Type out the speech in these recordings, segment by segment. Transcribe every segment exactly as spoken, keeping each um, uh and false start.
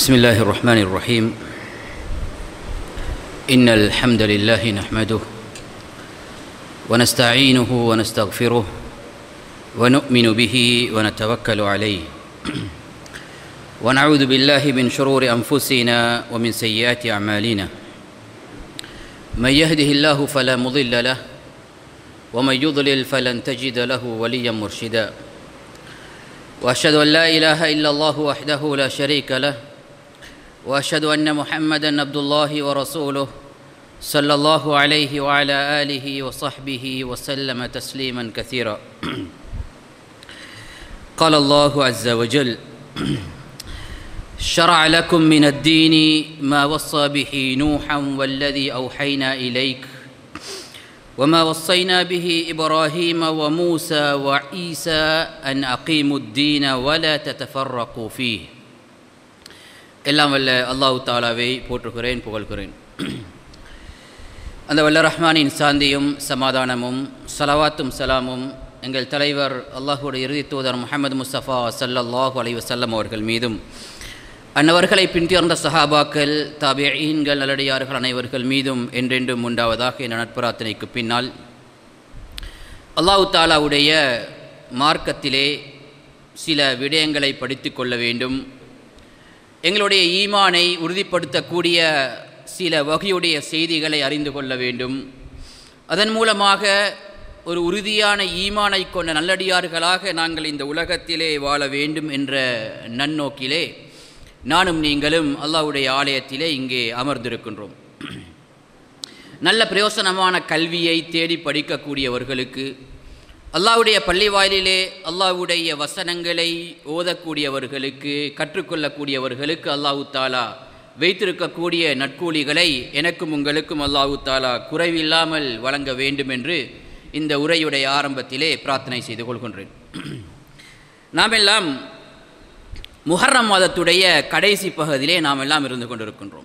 بسم الله الرحمن الرحيم إن الحمد لله نحمده ونستعينه ونستغفره ونؤمن به ونتوكل عليه ونعوذ بالله من شرور أنفسنا ومن سيئات أعمالنا من يهده الله فلا مضل له ومن يضلل فلن تجد له وليا مرشدا وأشهد أن لا إله إلا الله وحده لا شريك له وأشهد أن محمدًا عبد الله ورسوله صلى الله عليه وعلى آله وصحبه وسلم تسليمًا كثيرًا قال الله عز وجل شرع لكم من الدين ما وصى به نوحًا والذي أوحينا إليك وما وصينا به إبراهيم وموسى وعيسى أن أقيموا الدين ولا تتفرقوا فيه எல்லாம் வல்ல அல்லாஹ் தஆலாவை போற்றுகிறேன் புகழ்கிறேன். அந்த வல்ல ரஹ்மானின் சாந்தியும் சமாதானமும் ஸலவாத்தும் சலாமும் எங்கள் தலைவர் அல்லாஹ்வுடைய இறுதி தூதர் முஹம்மது முஸ்தஃபா ஸல்லல்லாஹு அலைஹி வஸல்லம் அவர்கள் மீதும் அன்னவர்களை பின்தொடர்ந்த சஹாபாக்கள் தாபிஈன்கள் நல்லடியார்கள் அனைவர்கள் மீதும் என்றென்றும் உண்டாவதாக என்ற நட்பிரார்த்தனைக்கு பின்னால் அல்லாஹ் தஆலாவுடைய மார்க்கத்திலே சில விடயங்களை படித்து கொள்ள வேண்டும். எங்களுடைய ஈமானை உறுதிப்படுத்தக்கூடிய சில வகையுடைய செய்திகளை அறிந்து கொள்ள வேண்டும். அதன் மூலமாக ஒரு உறுதியான ஈமானை கொண்ட நல்லடியார்களாக நாங்கள் இந்த உலகத்திலே வாழ வேண்டும் என்ற நன்னோக்கிலே நானும் நீங்களும் அல்லாஹ்வுடைய ஆலயத்திலே இங்கே அமர்ந்திருக்கின்றோம். நல்ல பிரயோசனமான கல்வியை தேடி படிக்கக்கூடியவர்களுக்கு, அல்லாஹ்வுடைய பள்ளி வாயிலிலே அல்லாஹ்வுடைய வசனங்களை ஓதக்கூடியவர்களுக்கு, கற்றுக்கொள்ளக்கூடியவர்களுக்கு அல்லாஹு தாலா வைத்திருக்கக்கூடிய நற்கூலிகளை எனக்கும் உங்களுக்கும் அல்லாஹு தாலா குறைவில்லாமல் வழங்க வேண்டும் என்று இந்த உரையுடைய ஆரம்பத்திலே பிரார்த்தனை செய்து கொள்கின்றேன். நாம் எல்லாம் முஹர்ரம் மாதத்துடைய கடைசி பகுதியிலே நாம் எல்லாம் இருந்து கொண்டிருக்கின்றோம்.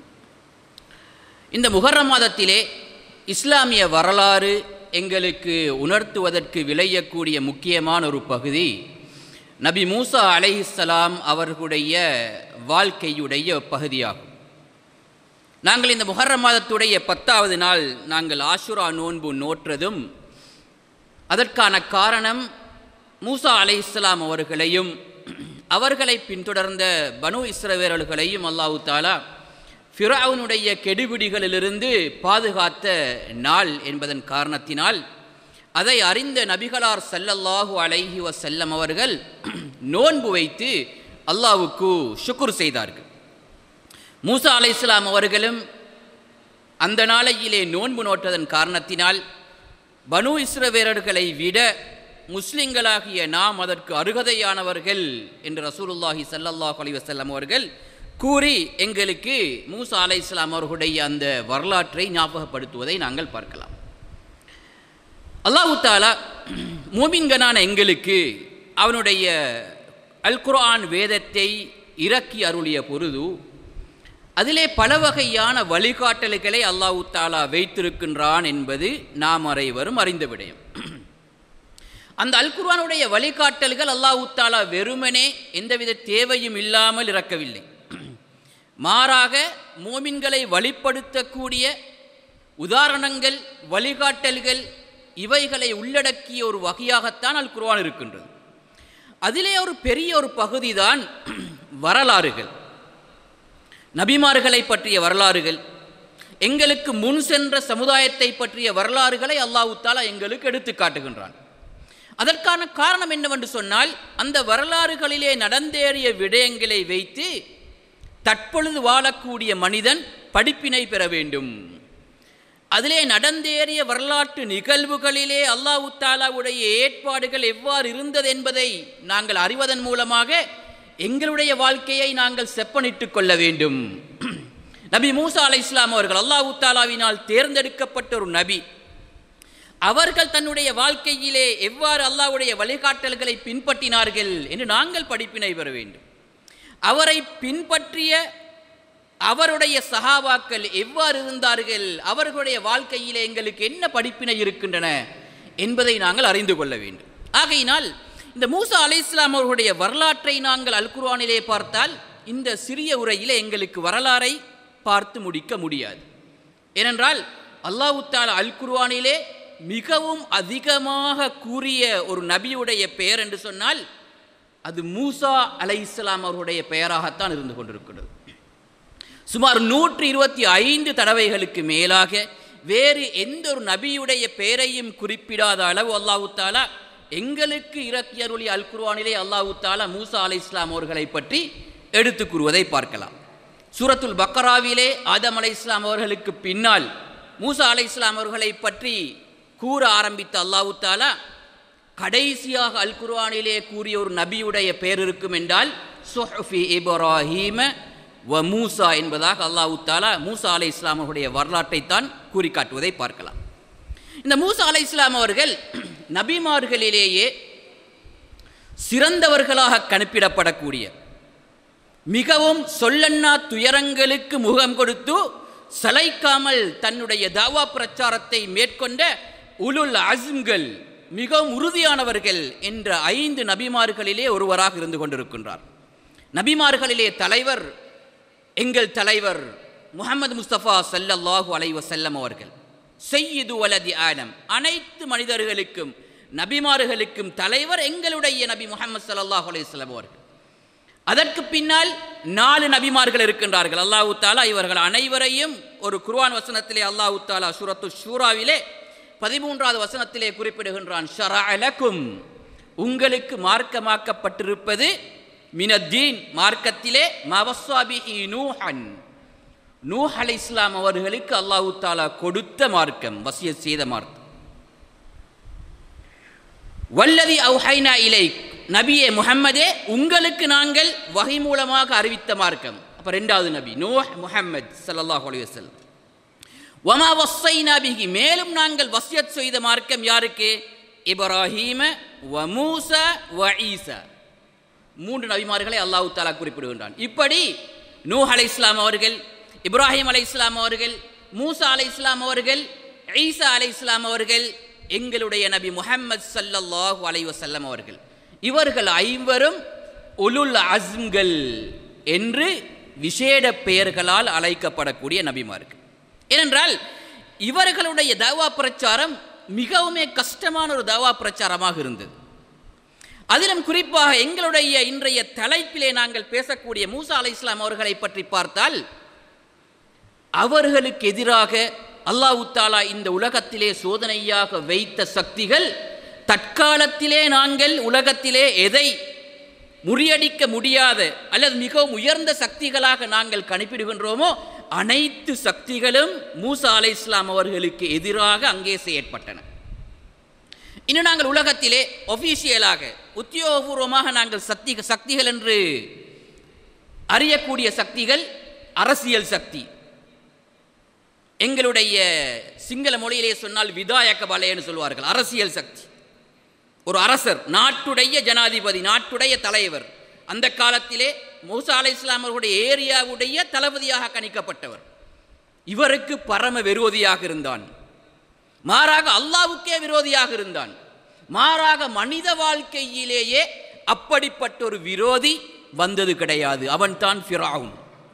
இந்த முஹர்ரம் மாதத்திலே இஸ்லாமிய வரலாறு எங்களுக்கு உணர்த்துவதற்கு விளையக்கூடிய முக்கியமான ஒரு பகுதி நபி மூசா அலைஹிஸ்ஸலாம் அவர்களுடைய வாழ்க்கையுடைய பகுதியாகும். நாங்கள் இந்த முஹர்ரம் மாதத்துடைய பத்தாவது நாள் நாங்கள் ஆஷுரா நோன்பு நோற்றதும் அதற்கான காரணம் மூசா அலைஹிஸ்ஸலாம் அவர்களையும் அவர்களை பின்தொடர்ந்த பனு இஸ்ரவேலர்களையும் அல்லாஹு தஆலா ஃபிரௌனுடைய கெடுபிடிகளிலிருந்து பாதுகாத்த நாள் என்பதன் காரணத்தினால் அதை அறிந்த நபிகளார் ஸல்லல்லாஹு அலைஹி வஸல்லம் அவர்கள் நோன்பு வைத்து அல்லாஹ்வுக்கு ஷுக்ர் செய்தார்கள். மூசா அலைஹிஸ்ஸலாம் அவர்களும் அந்த நாளையிலே நோன்பு நோற்றதன் காரணத்தினால் பனு இஸ்ரவேலர்களை விட முஸ்லிம்களாகிய நாம் அதற்கு அருகதையானவர்கள் என்று ரசூலுல்லாஹி ஸல்லல்லாஹு அலைஹி வஸல்லம் அவர்கள் கூறி எங்களுக்கு மூசா அலைஹிஸ்ஸலாம் அவர்களுடைய அந்த வரலாற்றை ஞாபகப்படுத்துவதை நாங்கள் பார்க்கலாம். அல்லாஹ் தஆலா மூமின்களான எங்களுக்கு அவனுடைய அல் குர்ஆன் வேதத்தை இறக்கி அருளிய பொழுது அதிலே பல வகையான வழிகாட்டல்களை அல்லாஹ் தஆலா வைத்திருக்கின்றான் என்பது நாம் அனைவரும் அறிந்த விடயம். அந்த அல் குர்ஆனுடைய வழிகாட்டல்கள் அல்லாஹ் தஆலா வெறுமனே எந்தவித தேவையும் இல்லாமல் இறக்கவில்லை. மாறாக மோமின்களை வழிப்படுத்தக்கூடிய உதாரணங்கள், வழிகாட்டல்கள் இவைகளை உள்ளடக்கிய ஒரு வகையாகத்தான் அல் குர்ஆன் இருக்கின்றது. அதிலே ஒரு பெரிய ஒரு பகுதி தான் வரலாறுகள், நபிமார்களை பற்றிய வரலாறுகள், எங்களுக்கு முன் சென்ற சமுதாயத்தை பற்றிய வரலாறுகளை அல்லாஹ் தஆலா எங்களுக்கு எடுத்து காட்டுகின்றான். அதற்கான காரணம் என்னவென்று சொன்னால், அந்த வரலாறுகளிலே நடந்தேறிய விடயங்களை வைத்து தற்பொழுது வாழக்கூடிய மனிதன் படிப்பினை பெற வேண்டும். அதிலே நடந்தேறிய வரலாற்று நிகழ்வுகளிலே அல்லாஹ் தஆலாவுடைய ஏற்பாடுகள் எவ்வாறு இருந்தது என்பதை நாங்கள் அறிவதன் மூலமாக எங்களுடைய வாழ்க்கையை நாங்கள் செப்பனிட்டுக் கொள்ள வேண்டும். நபி மூசா அலைஹிஸ்ஸலாம் அவர்கள் அல்லாஹ் தஆலாவினால் தேர்ந்தெடுக்கப்பட்ட ஒரு நபி. அவர்கள் தன்னுடைய வாழ்க்கையிலே எவ்வாறு அல்லாஹ்வுடைய வழிகாட்டல்களை பின்பற்றினார்கள் என்று நாங்கள் படிப்பினை பெற வேண்டும். அவரை பின்பற்றிய அவருடைய சஹாபாக்கள் எவ்வாறு இருந்தார்கள், அவர்களுடைய வாழ்க்கையிலே எங்களுக்கு என்ன படிப்பினை இருக்கின்றன என்பதை நாங்கள் அறிந்து கொள்ள வேண்டும். ஆகையினால் இந்த மூசா அலைஹிஸ்ஸலாம் அவர்களுடைய வரலாற்றை நாங்கள் அல் குர்ஆனிலே பார்த்தால் இந்த சிறிய உரையிலே எங்களுக்கு வரலாறை பார்த்து முடிக்க முடியாது. ஏனென்றால் அல்லாஹ் தஆலா அல் குர்ஆனிலே மிகவும் அதிகமாக கூறிய ஒரு நபியுடைய பெயர் என்று சொன்னால் அது மூசா அலைஹிஸ்ஸலாம் அவருடைய பெயராகத்தான் இருந்து கொண்டிருக்கிறது. சுமார் நூற்றி இருபத்தி ஐந்து தடவைகளுக்கு மேலாக வேறு எந்த ஒரு நபியுடைய பெயரையும் குறிப்பிடாத அளவு அல்லாஹ் தஆலா எங்களுக்கு இறக்கியருளிய அல் குர்ஆனிலே அல்லாஹ் தஆலா மூசா அலைஹிஸ்ஸலாம் அவர்களை பற்றி எடுத்து கூறுவதை பார்க்கலாம். சூரத்துல் பக்கராவிலே ஆதம் அலைஹிஸ்ஸலாம் அவர்களுக்கு பின்னால் மூசா அலைஹிஸ்ஸலாம் அவர்களை பற்றி கூற ஆரம்பித்த அல்லாஹ் தஆலா கடைசியாக அல் குர்ஆனிலே கூறிய ஒரு நபியுடைய பெயர் இருக்கும் என்றால் சுஹ்ஃபி இப்ராஹீம வ மூசா என்பதாக அல்லாஹ் தஆலா மூசா அலைஹிஸ்ஸலாம் அவருடைய வரலாற்றை தான் கூறி காட்டுவதை பார்க்கலாம். இந்த மூசா அலைஹிஸ்ஸலாம் அவர்கள் நபிமார்களிலேயே சிறந்தவர்களாக கணிப்பிடப்படக்கூடிய மிகவும் சொல்லன்னா துயரங்களுக்கு முகம் கொடுத்து சளைக்காமல் தன்னுடைய தாவா பிரச்சாரத்தை மேற்கொண்ட உலுல் அஸ்ம்கள் மிகவும் உறுதியானவர்கள் என்ற ஐந்து நபிமார்களிலே ஒருவராக இருந்து கொண்டிருக்கின்றார். நபிமார்களிலே தலைவர் எங்கள் தலைவர் முஹம்மது முஸ்தபா ஸல்லல்லாஹு அலைஹி வஸல்லம் அவர்கள். சய்யிது வலதி ஆதம், அனைத்து மனிதர்களுக்கும் நபிமார்களுக்கும் தலைவர் எங்களுடைய நபி முஹம்மது ஸல்லல்லாஹு அலைஹி வஸல்லம் அவர்கள். அதற்கு பின்னால் நாலு நபிமார்கள் இருக்கின்றார்கள். அல்லாஹ் தஆலா இவர்கள் அனைவரையும் ஒரு குர்ஆன் வசனத்திலே அல்லாஹ் தஆலா சூரத்து ஷூராவிலே பதிமூன்றாவது வசனத்திலே குறிப்பிடுகின்றான். ஷரஅ லக்கும், உங்களுக்கு மார்க்கமாக்கப்பட்டிருப்பது மினத்தீன், மார்க்கத்திலே மவஸ்ஸா பிஹி நூஹன், நூஹ் அலைஹிஸ்ஸலாம் அவர்களுக்கு அல்லாஹ் தஆலா கொடுத்த மார்க்கம், வசியத் செய்த மார்க்கம். வல்லதி அவ்ஹைனா இலைக், நபியே முஹம்மதே உங்களுக்கு நாங்கள் வஹி மூலமாக அறிவித்த மார்க்கம். அப்ப இரண்டாவது நபி நூஹ் முஹம்மது ஸல்லல்லாஹு அலைஹி வஸல்லம். வமா வஸ்ஸைனா பிஹி, மேலும் நாங்கள் வசியத் செய்த மார்க்கம் யாருக்கு? இப்ராஹீம வ மூசா வ ஈசா, மூன்று நபிமார்களை அல்லாஹ் தஆலா குறிப்பிடுகின்றான். இப்படி நூஹ் அலைஹிஸ்ஸலாம் அவர்கள், இப்ராஹிம் அலைஹிஸ்ஸலாம் அவர்கள், மூசா அலைஹிஸ்ஸலாம் அவர்கள், ஈசா அலைஹிஸ்ஸலாம் அவர்கள், எங்களுடைய நபி முஹம்மது ஸல்லல்லாஹு அலைஹி வஸல்லம் அவர்கள், இவர்கள் ஐவரும் உலுல் அஸ்ம்கள் என்று விசேட பெயர்களால் அழைக்கப்படக்கூடிய நபிமார்கள். ஏனென்றால் இவர்களுடைய தாவா பிரச்சாரம் மிகவுமே கஷ்டமான ஒரு தாவா பிரச்சாரமாக இருந்தது. அதிலும் குறிப்பாக எங்களுடைய இன்றைய தலைப்பிலே நாங்கள் பேசக்கூடிய மூசா அலைஹிஸ்ஸலாம் அவர்களை பற்றி பார்த்தால் அவர்களுக்கு எதிராக அல்லாஹ் தஆலா இந்த உலகத்திலே சோதனையாக வைத்த சக்திகள் தற்காலத்திலே நாங்கள் உலகத்திலே எதை முறியடிக்க முடியாத அல்லது மிகவும் உயர்ந்த சக்திகளாக நாங்கள் கணிப்பிடுகின்றோமோ அனைத்து சக்திகளும் மூசா அலைஹிஸ்ஸலாம் அவர்களுக்கு எதிராக அங்கே செயற்பட்டன. இன்னும் நாங்கள் உலகத்திலே ஒஃபீஷியலாக உத்தியோகபூர்வமாக நாங்கள் சக்தி சக்திகள் என்று அறியக்கூடிய சக்திகள் அரசியல் சக்தி. எங்களுடைய சிங்கள மொழியிலே சொன்னால் விதாயக பலைன்னு சொல்வார்கள். அரசியல் சக்தி, ஒரு அரசர், நாட்டுடைய ஜனாதிபதி, நாட்டுடைய தலைவர். அந்த காலத்திலே மூசா அலைஹிஸ்ஸலாம் அவர்களுடைய ஏரியாவுடைய தளபதியாக கணிக்கப்பட்டவர். இவருக்கு பரம விரோதியாக இருந்தான். மாறாக அல்லாஹ்வுக்கே விரோதியாக இருந்தான். மாறாக மனித வாழ்க்கையிலேயே அப்படிப்பட்ட ஒரு விரோதி வந்தது கிடையாது. அவன்தான் ஃபிரௌன்.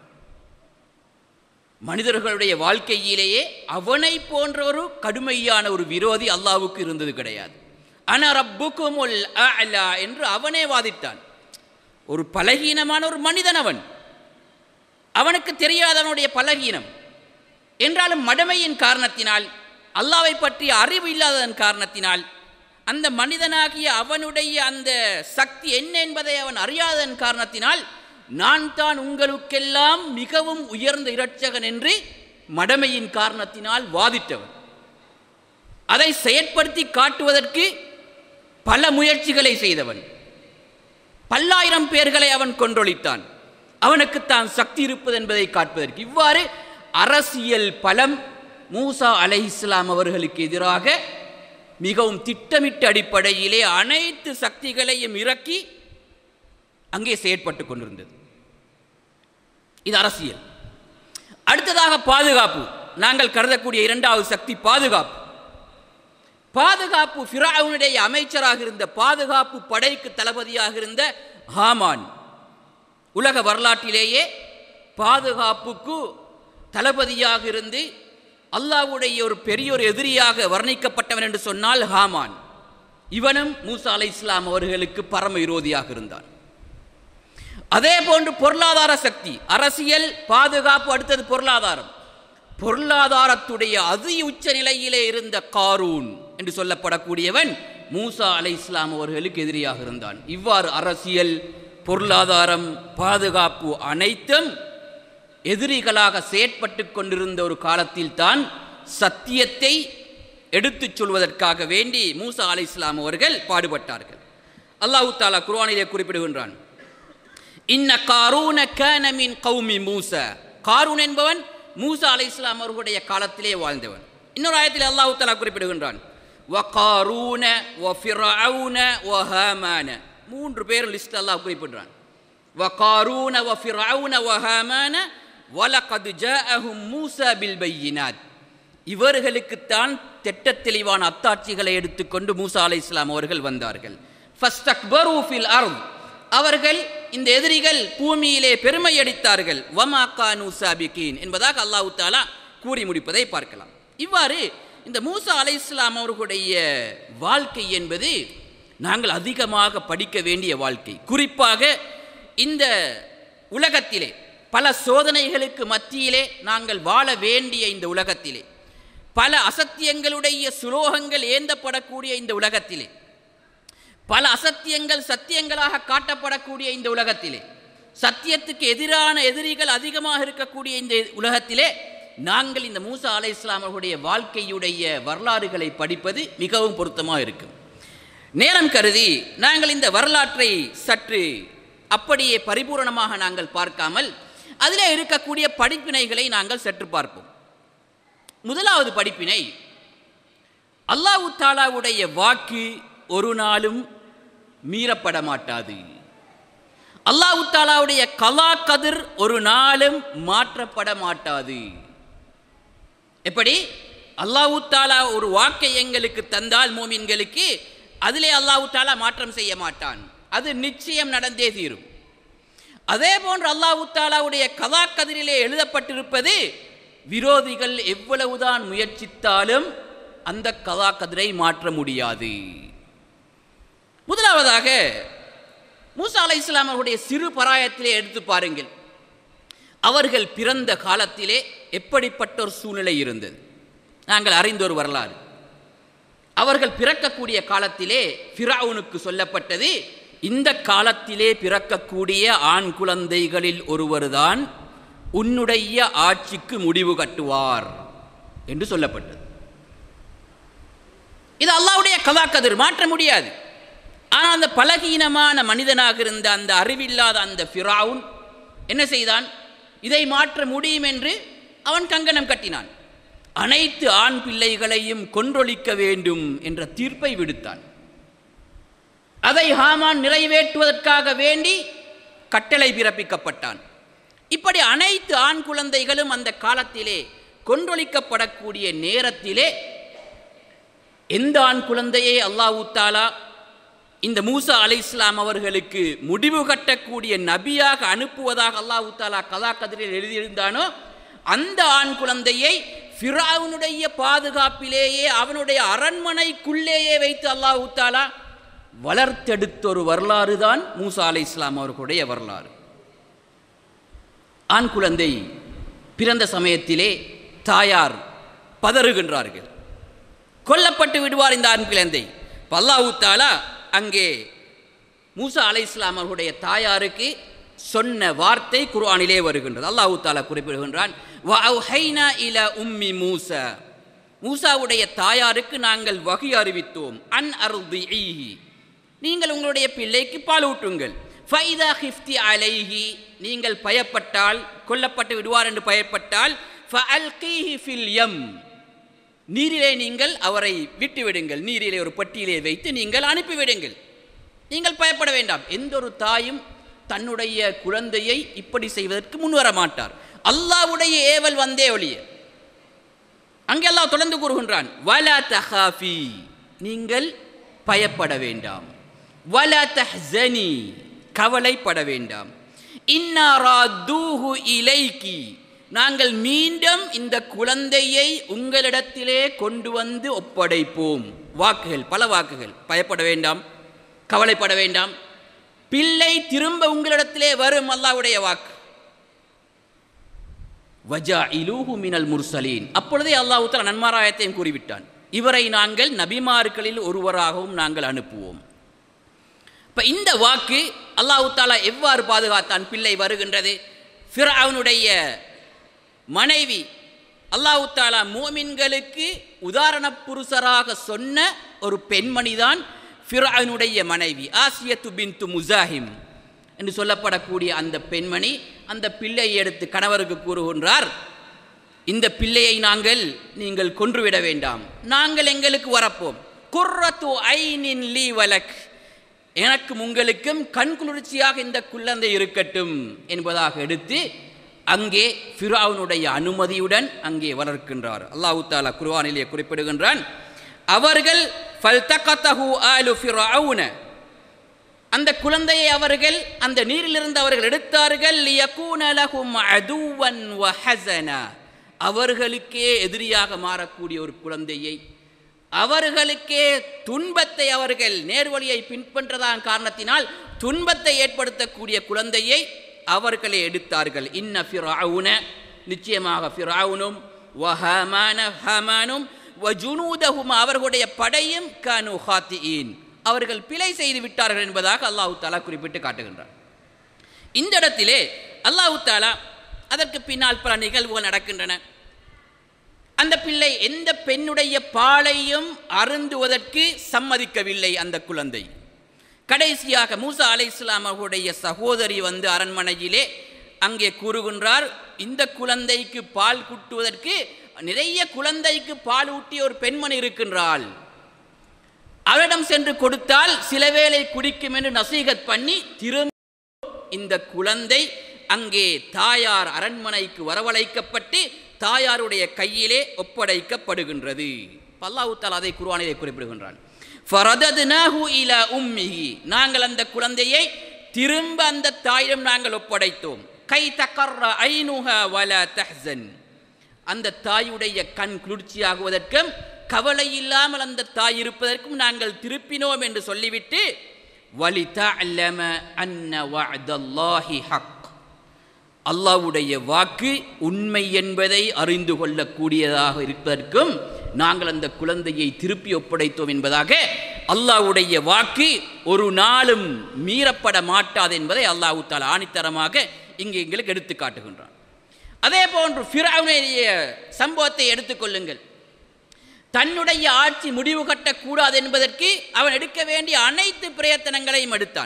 மனிதர்களுடைய வாழ்க்கையிலேயே அவனை போன்ற ஒரு கடுமையான ஒரு விரோதி அல்லாஹ்வுக்கு இருந்தது கிடையாது. அன ரப்புக்குமுல் அஅலா என்று அவனே வாதிட்டான். ஒரு பலகீனமான ஒரு மனிதன் அவன். அவனுக்கு தெரியாதவனுடைய பலகீனம் என்றாலும் மடமையின் காரணத்தினால், அல்லாஹ்வை பற்றிய அறிவு இல்லாததன் காரணத்தினால், அந்த மனிதனாகிய அவனுடைய அந்த சக்தி என்ன என்பதை அவன் அறியாததன் காரணத்தினால், நான் தான் உங்களுக்கெல்லாம் மிகவும் உயர்ந்த இரட்சகன் என்று மடமையின் காரணத்தினால் வாதிட்டவன். அதை செயற்படுத்தி காட்டுவதற்கு பல முயற்சிகளை செய்தவன். பல்லாயிரம் பேர்களை அவன் கொன்றொழித்தான். அவனுக்குத்தான் சக்தி இருப்பது என்பதை காட்டுவதற்கு. இவ்வாறு அரசியல் பலம் மூசா அலைஹிஸ்ஸலாம் அவர்களுக்கு எதிராக மிகவும் திட்டமிட்ட அடிப்படையிலே அனைத்து சக்திகளையும் இறக்கி அங்கே செயற்பட்டு கொண்டிருந்தது. இது அரசியல். அடுத்ததாக பாதுகாப்பு. நாங்கள் கருதக்கூடிய இரண்டாவது சக்தி பாதுகாப்பு. பாதுகாப்பு ஃபிரௌனுடைய அமைச்சராக இருந்த, பாதுகாப்பு படைக்கு தளபதியாக இருந்த ஹாமான். உலக வரலாற்றிலேயே பாதுகாப்புக்கு தளபதியாக இருந்து அல்லாஹ்வுடைய ஒரு பெரிய ஒரு எதிரியாக வர்ணிக்கப்பட்டவன் என்று சொன்னால் ஹாமான். இவனும் மூசா அலைஹிஸ்ஸலாம் அவர்களுக்கு பரம விரோதியாக இருந்தான். அதே போன்று பொருளாதார சக்தி, அரசியல், பாதுகாப்பு, அடுத்தது பொருளாதாரம். பொருளாதாரத்துடைய அதி உச்ச நிலையிலே இருந்த காரூன் என்று சொல்லப்படக்கூடியவன் மூசா அலைஹிஸ்ஸலாம் அவர்களுக்கு எதிரியாக இருந்தான். இவ்வாறு அரசியல், பொருளாதாரம், பாதுகாப்பு அனைத்தும் எதிரிகளாக செயற்பட்டு கொண்டிருந்த ஒரு காலத்தில் தான் சத்தியத்தை எடுத்துச் சொல்வதற்காக வேண்டி மூசா அலைஹிஸ்ஸலாம் அவர்கள் பாடுபட்டார்கள். அல்லாஹ் தஆலா குர்ஆனிலே குறிப்பிடுகின்றான், இன்ன காரூன கான மின் கௌமி மூசா. காரூன் என்பவன் மூசா அலைஹிஸ்ஸலாம் அவர்களுடைய காலத்திலே வாழ்ந்தவன். இன்னொரு ஆயத்தில் அல்லாஹ் தஆலா குறிப்பிடுகின்றான், வ காரூன வ ஃபிர்அவுன வ ஹாமான. மூன்று பேர் லிஸ்ட் அல்லாஹ் குறிப்பிடுறான். வ காரூன வ ஃபிர்அவுன வ ஹாமான வலகத் ஜாஅஹும் மூசா பில் பையினாத். இவர்களுக்குத்தான் திட்ட தெளிவான அத்தாட்சிகளை எடுத்துக்கொண்டு மூசா அலைஹிஸ்ஸலாம் அவர்கள் வந்தார்கள். ஃபஸ்தக்பரு ஃபில் அர்த். அவர்கள் இந்த எதிரிகள் பூமியிலே பெருமை அடித்தார்கள். வமா கானூ சாபிகீன் என்பதாக அல்லாஹ் தஆலா கூறி முடிப்பதை பார்க்கலாம். இவ்வாறு இந்த மூசா அலைஹிஸ்ஸலாம் அவர்களுடைய வாழ்க்கை என்பது நாங்கள் அதிகமாக படிக்க வேண்டிய வாழ்க்கை. குறிப்பாக இந்த உலகத்திலே பல சோதனைகளுக்கு மத்தியிலே நாங்கள் வாழ வேண்டிய இந்த உலகத்திலே, பல அசத்தியங்களுடைய சுலோகங்கள் ஏந்தப்படக்கூடிய இந்த உலகத்திலே, பல அசத்தியங்கள் சத்தியங்களாக காட்டப்படக்கூடிய இந்த உலகத்திலே, சத்தியத்துக்கு எதிரான எதிரிகள் அதிகமாக இருக்கக்கூடிய இந்த உலகத்திலே நாங்கள் இந்த மூசா அலைஹிஸ்ஸலாம் அவர்களுடைய வாழ்க்கையுடைய வரலாறுகளை படிப்பது மிகவும் பொருத்தமாக இருக்கும். நேரம் கருதி நாங்கள் இந்த வரலாற்றை சற்று அப்படியே பரிபூரணமாக நாங்கள் பார்க்காமல் அதிலே இருக்கக்கூடிய படிப்பினைகளை நாங்கள் சற்று பார்ப்போம். முதலாவது படிப்பினை, அல்லாஹ் தஆலாவுடைய வாக்கு ஒரு நாளும் மீறப்பட மாட்டாது. அல்லாஹ் தஆலாவுடைய கலா கதிர் ஒரு நாளும் மாற்றப்பட மாட்டாது. எப்படி? அல்லாஹ் தஆலா ஒரு வாக்கை எங்களுக்கு தந்தால் மூமின்களுக்கு, அதிலே அல்லாஹ் தஆலா மாற்றம் செய்ய மாட்டான். அது நிச்சயம் நடந்தே தீரும். அதே போன்று அல்லாஹ் தஆலாவுடைய கலா கதிரிலே எழுதப்பட்டிருப்பது, விரோதிகள் எவ்வளவுதான் முயற்சித்தாலும் அந்த கலா கதிரை மாற்ற முடியாது. முதலாவதாக மூசா அலைஹிஸ்ஸலாம் அவர்களுடைய சிறு பராயத்திலே எடுத்து பாருங்கள். அவர்கள் பிறந்த காலத்திலே எப்படிப்பட்ட ஒரு சூழ்நிலை இருந்தது நாங்கள் அறிந்த ஒரு வரலாறு. அவர்கள் பிறக்கக்கூடிய காலத்திலே ஃபிரௌனுக்கு சொல்லப்பட்டது, இந்த காலத்திலே பிறக்கக்கூடிய ஆண் குழந்தைகளில் ஒருவர்தான் உன்னுடைய ஆட்சிக்கு முடிவு கட்டுவார் என்று சொல்லப்பட்டது. இது அல்லாஹ்வுடைய கலா கதிர், மாற்ற முடியாது. ஆனால் அந்த பலகீனமான மனிதனாக இருந்த அந்த அறிவில்லாத அந்த ஃபிரௌன் என்ன செய்தான்? இதை மாற்ற முடியும் என்று அவன் கங்கணம் கட்டினான். அனைத்து ஆண் பிள்ளைகளையும் கொன்றொழிக்க வேண்டும் என்ற தீர்ப்பை விடுத்தான். அதை ஹாமான் நிறைவேற்றுவதற்காக வேண்டி கட்டளை பிறப்பிக்கப்பட்டான். இப்படி அனைத்து ஆண் குழந்தைகளும் அந்த காலத்திலே கொன்றொழிக்கப்படக்கூடிய நேரத்திலே எந்த ஆண் குழந்தையை அல்லாஹ் தஆலா இந்த மூசா அலைஹிஸ்ஸலாம் அவர்களுக்கு முடிவு கட்டக்கூடிய நபியாக அனுப்புவதாக அல்லாஹ் தஆலா கலா கதிரில் எழுதியிருந்தானோ, அந்த ஆண் குழந்தையை ஃபிரௌனுடைய பாதுகாப்பிலேயே அவனுடைய அரண்மனைக்குள்ளேயே வைத்து அல்லாஹ் தஆலா வளர்த்தெடுத்த ஒரு வரலாறு தான் மூசா அலைஹிஸ்ஸலாம் அவர்களுடைய வரலாறு. ஆண் குழந்தை பிறந்த சமயத்திலே தாயார் பதறுகின்றார்கள், கொல்லப்பட்டு விடுவார் இந்த ஆண் குழந்தை. அல்லாஹ் தஆலா அங்கே மூசா அலைஹிஸ்ஸலாம் அவர்களுடைய தாயாருக்கு சொன்ன வார்த்தை குர்ஆனிலே வருகின்றது. அல்லாஹ் தஆலா குறிப்பிடுகின்றான், வ அவ்ஹைனா இலா உம்மி மூசா. மூசாவுடைய தாயாருக்கு நாங்கள் வஹி அறிவித்தோம், அன் அர்திஈஹி, நீங்கள் உங்களுடைய பிள்ளைக்கு பால் ஊட்டுங்கள். ஃபைதா ஹிஃப்தி அலைஹி, நீங்கள் பயப்பட்டால், கொல்லப்பட்டு விடுவார் என்று பயப்பட்டால், ஃபஅல்கீஹி ஃபில் யம், நீரிலே நீங்கள் அவரை விட்டுவிடுங்கள், நீரிலே ஒரு பட்டியிலே வைத்து நீங்கள் அனுப்பிவிடுங்கள், நீங்கள் பயப்பட வேண்டாம். எந்த ஒரு தாயும் தன்னுடைய குழந்தையை இப்படி செய்வதற்கு முன்வர மாட்டார். அல்லாஹ்வுடைய ஏவல் வந்தே ஒழிய. அங்கே அல்லாஹ் தொடர்ந்து கூறுகின்றான், வலா தஹாஃபி, நீங்கள் பயப்பட வேண்டாம், வலா தஹ்ஸனி, கவலைப்பட வேண்டாம், இன்னா ராத்தூஹு இலைக்கி, நாங்கள் மீண்டும் இந்த குழந்தையை உங்களிடத்திலே கொண்டு வந்து ஒப்படைப்போம். வாக்குகள், பல வாக்குகள். பயப்பட வேண்டாம், கவலைப்பட வேண்டாம், பிள்ளை திரும்ப உங்களிடத்திலே வரும். அல்லாஹ்வுடைய வாக்கு. வஜாஇலூஹு மினல் முர்சலீன், அப்பொழுதே அல்லாஹ் தஆலா நன்மாராயத்தையும் கூறிவிட்டான். இவரை நாங்கள் நபிமார்களில் ஒருவராகவும் நாங்கள் அனுப்புவோம். இப்போ இந்த வாக்கு அல்லாஹ் தஆலா எவ்வாறு பாதுகாத்தான்? பிள்ளை வருகின்றது. ஃபிர்அவுனுடைய மனைவி அல்லாஹ் தஆலா முஃமின்களுக்கு உதாரண புருஷராக சொன்ன ஒரு பெண்மணிதான் ஃபிர்அவுனுடைய மனைவி ஆசியத்து பின்து முஸாஹிம் என்று சொல்லப்படக்கூடிய அந்த பெண்மணி அந்த பிள்ளையை எடுத்து கணவருக்கு கூறுகின்றார், இந்த பிள்ளையை நாங்கள் நீங்கள் கொன்றுவிட வேண்டாம், நாங்கள் எங்களுக்கு வரப்போம். குர்ரத்து ஐனின் லீ வலக், எனக்கும் உங்களுக்கும் கண் குளிர்ச்சியாக இந்த குழந்தை இருக்கட்டும் என்பதாக எடுத்து அங்கே ஃபிர்அவுனுடைய அனுமதியுடன் அங்கே வளர்க்கின்றார். அல்லாஹ் தஆலா குர்ஆனிலே குறிப்பிடுகின்றான், அவர்கள் ஃபல்தகதஹு ஆலு ஃபிர்அவுன, அந்த குழந்தையை அவர்கள் அந்த நீரிலிருந்து அவர்கள் எடுத்தார்கள். லியகூன லஹும் அதுவன் வ ஹஸனா, அவர்களுக்கே எதிரியாக மாறக்கூடிய ஒரு குழந்தையை, அவர்களுக்கே துன்பத்தை, அவர்கள் நேர்வழியை பின்பற்றதான் காரணத்தினால் துன்பத்தை ஏற்படுத்தக்கூடிய குழந்தையை அவர்களே எடுத்தார்கள். இன்ன ஃபிர்அவுன, நிச்சயமாக ஃபிர்அவுனும் வ ஹாமான, ஹாமானும் வ ஜுனூதஹும், அவர்களுடைய படையும் கானு ஹாத்திஈன், அவர்கள் பிழை செய்து விட்டார்கள் என்பதாக அல்லாஹ் தஆலா குறிப்பிட்டு காட்டுகின்றார். இந்த இடத்திலே அல்லாஹ் தஆலா அதற்கு பின்னால் பல நிகழ்வுகள் நடக்கின்றன. அந்த பிள்ளை எந்த பெண்ணுடைய பாலையும் அருந்துவதற்கு சம்மதிக்கவில்லை அந்த குழந்தை. கடைசியாக மூசா அலைஹிஸ்ஸலாம் அவர்களுடைய சகோதரி வந்து அரண்மனையிலே அங்கே கூறுகின்றார், இந்த குழந்தைக்கு பால் குட்டுவதற்கு நிறைய குழந்தைக்கு பால் ஊட்டிய ஒரு பெண்மணி இருக்கின்றாள், அவரிடம் சென்று கொடுத்தால் சில வேளை குடிக்கும் என்று நசீகத் பண்ணி திரும்ப இந்த குழந்தை அங்கே தாயார் அரண்மனைக்கு வரவழைக்கப்பட்டு தாயாருடைய கையிலே ஒப்படைக்கப்படுகின்றது. அல்லாஹ் தஆலா அதை குர்ஆனிலே குறிப்பிடுகின்றான். ஃபரதத்னாஹு இலா உம்மிஹி, நாங்கள் அந்த குழந்தையை திரும்ப அந்த தாயிடம் நாங்கள் ஒப்படைத்தோம். கை தகர்ர ஐனுஹா வலா தஹ்சன், அந்த தாயுடைய கண் குளிர்ச்சியாகுவதற்கும் கவலை இல்லாமல் அந்த தாய் இருப்பதற்கும் நாங்கள் திருப்பினோம் என்று சொல்லிவிட்டு வலிதஅலம அன்ன வஅதல்லாஹி ஹக், அல்லாஹ்வுடைய வாக்கு உண்மை என்பதை அறிந்து கொள்ளக்கூடியதாக இருப்பதற்கும் நாங்கள் அந்த குழந்தையை திருப்பி ஒப்படைத்தோம் என்பதாக அல்லாஹ்வுடைய வாக்கு ஒரு நாளும் மீறப்பட மாட்டாது என்பதை அல்லாஹ் தஆலா ஆணித்தரமாக இங்கே எங்களுக்கு எடுத்து காட்டுகின்றான். அதே போன்று ஃபிர்அவுனுடைய சம்பவத்தை எடுத்துக்கொள்ளுங்கள். தன்னுடைய ஆட்சி முடிவு கட்டக்கூடாது என்பதற்கு அவன் எடுக்க வேண்டிய அனைத்து பிரயத்தனங்களையும் எடுத்தான்.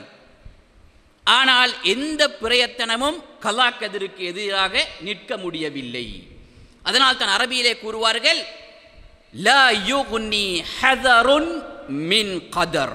ஆனால் எந்த பிரயத்தனமும் கலா கதிருக்கு எதிராக நிற்க முடியவில்லை. அதனால் தான் அரபியிலே கூறுவார்கள், லா யுக்னி ஹதருன் மின் கதர்,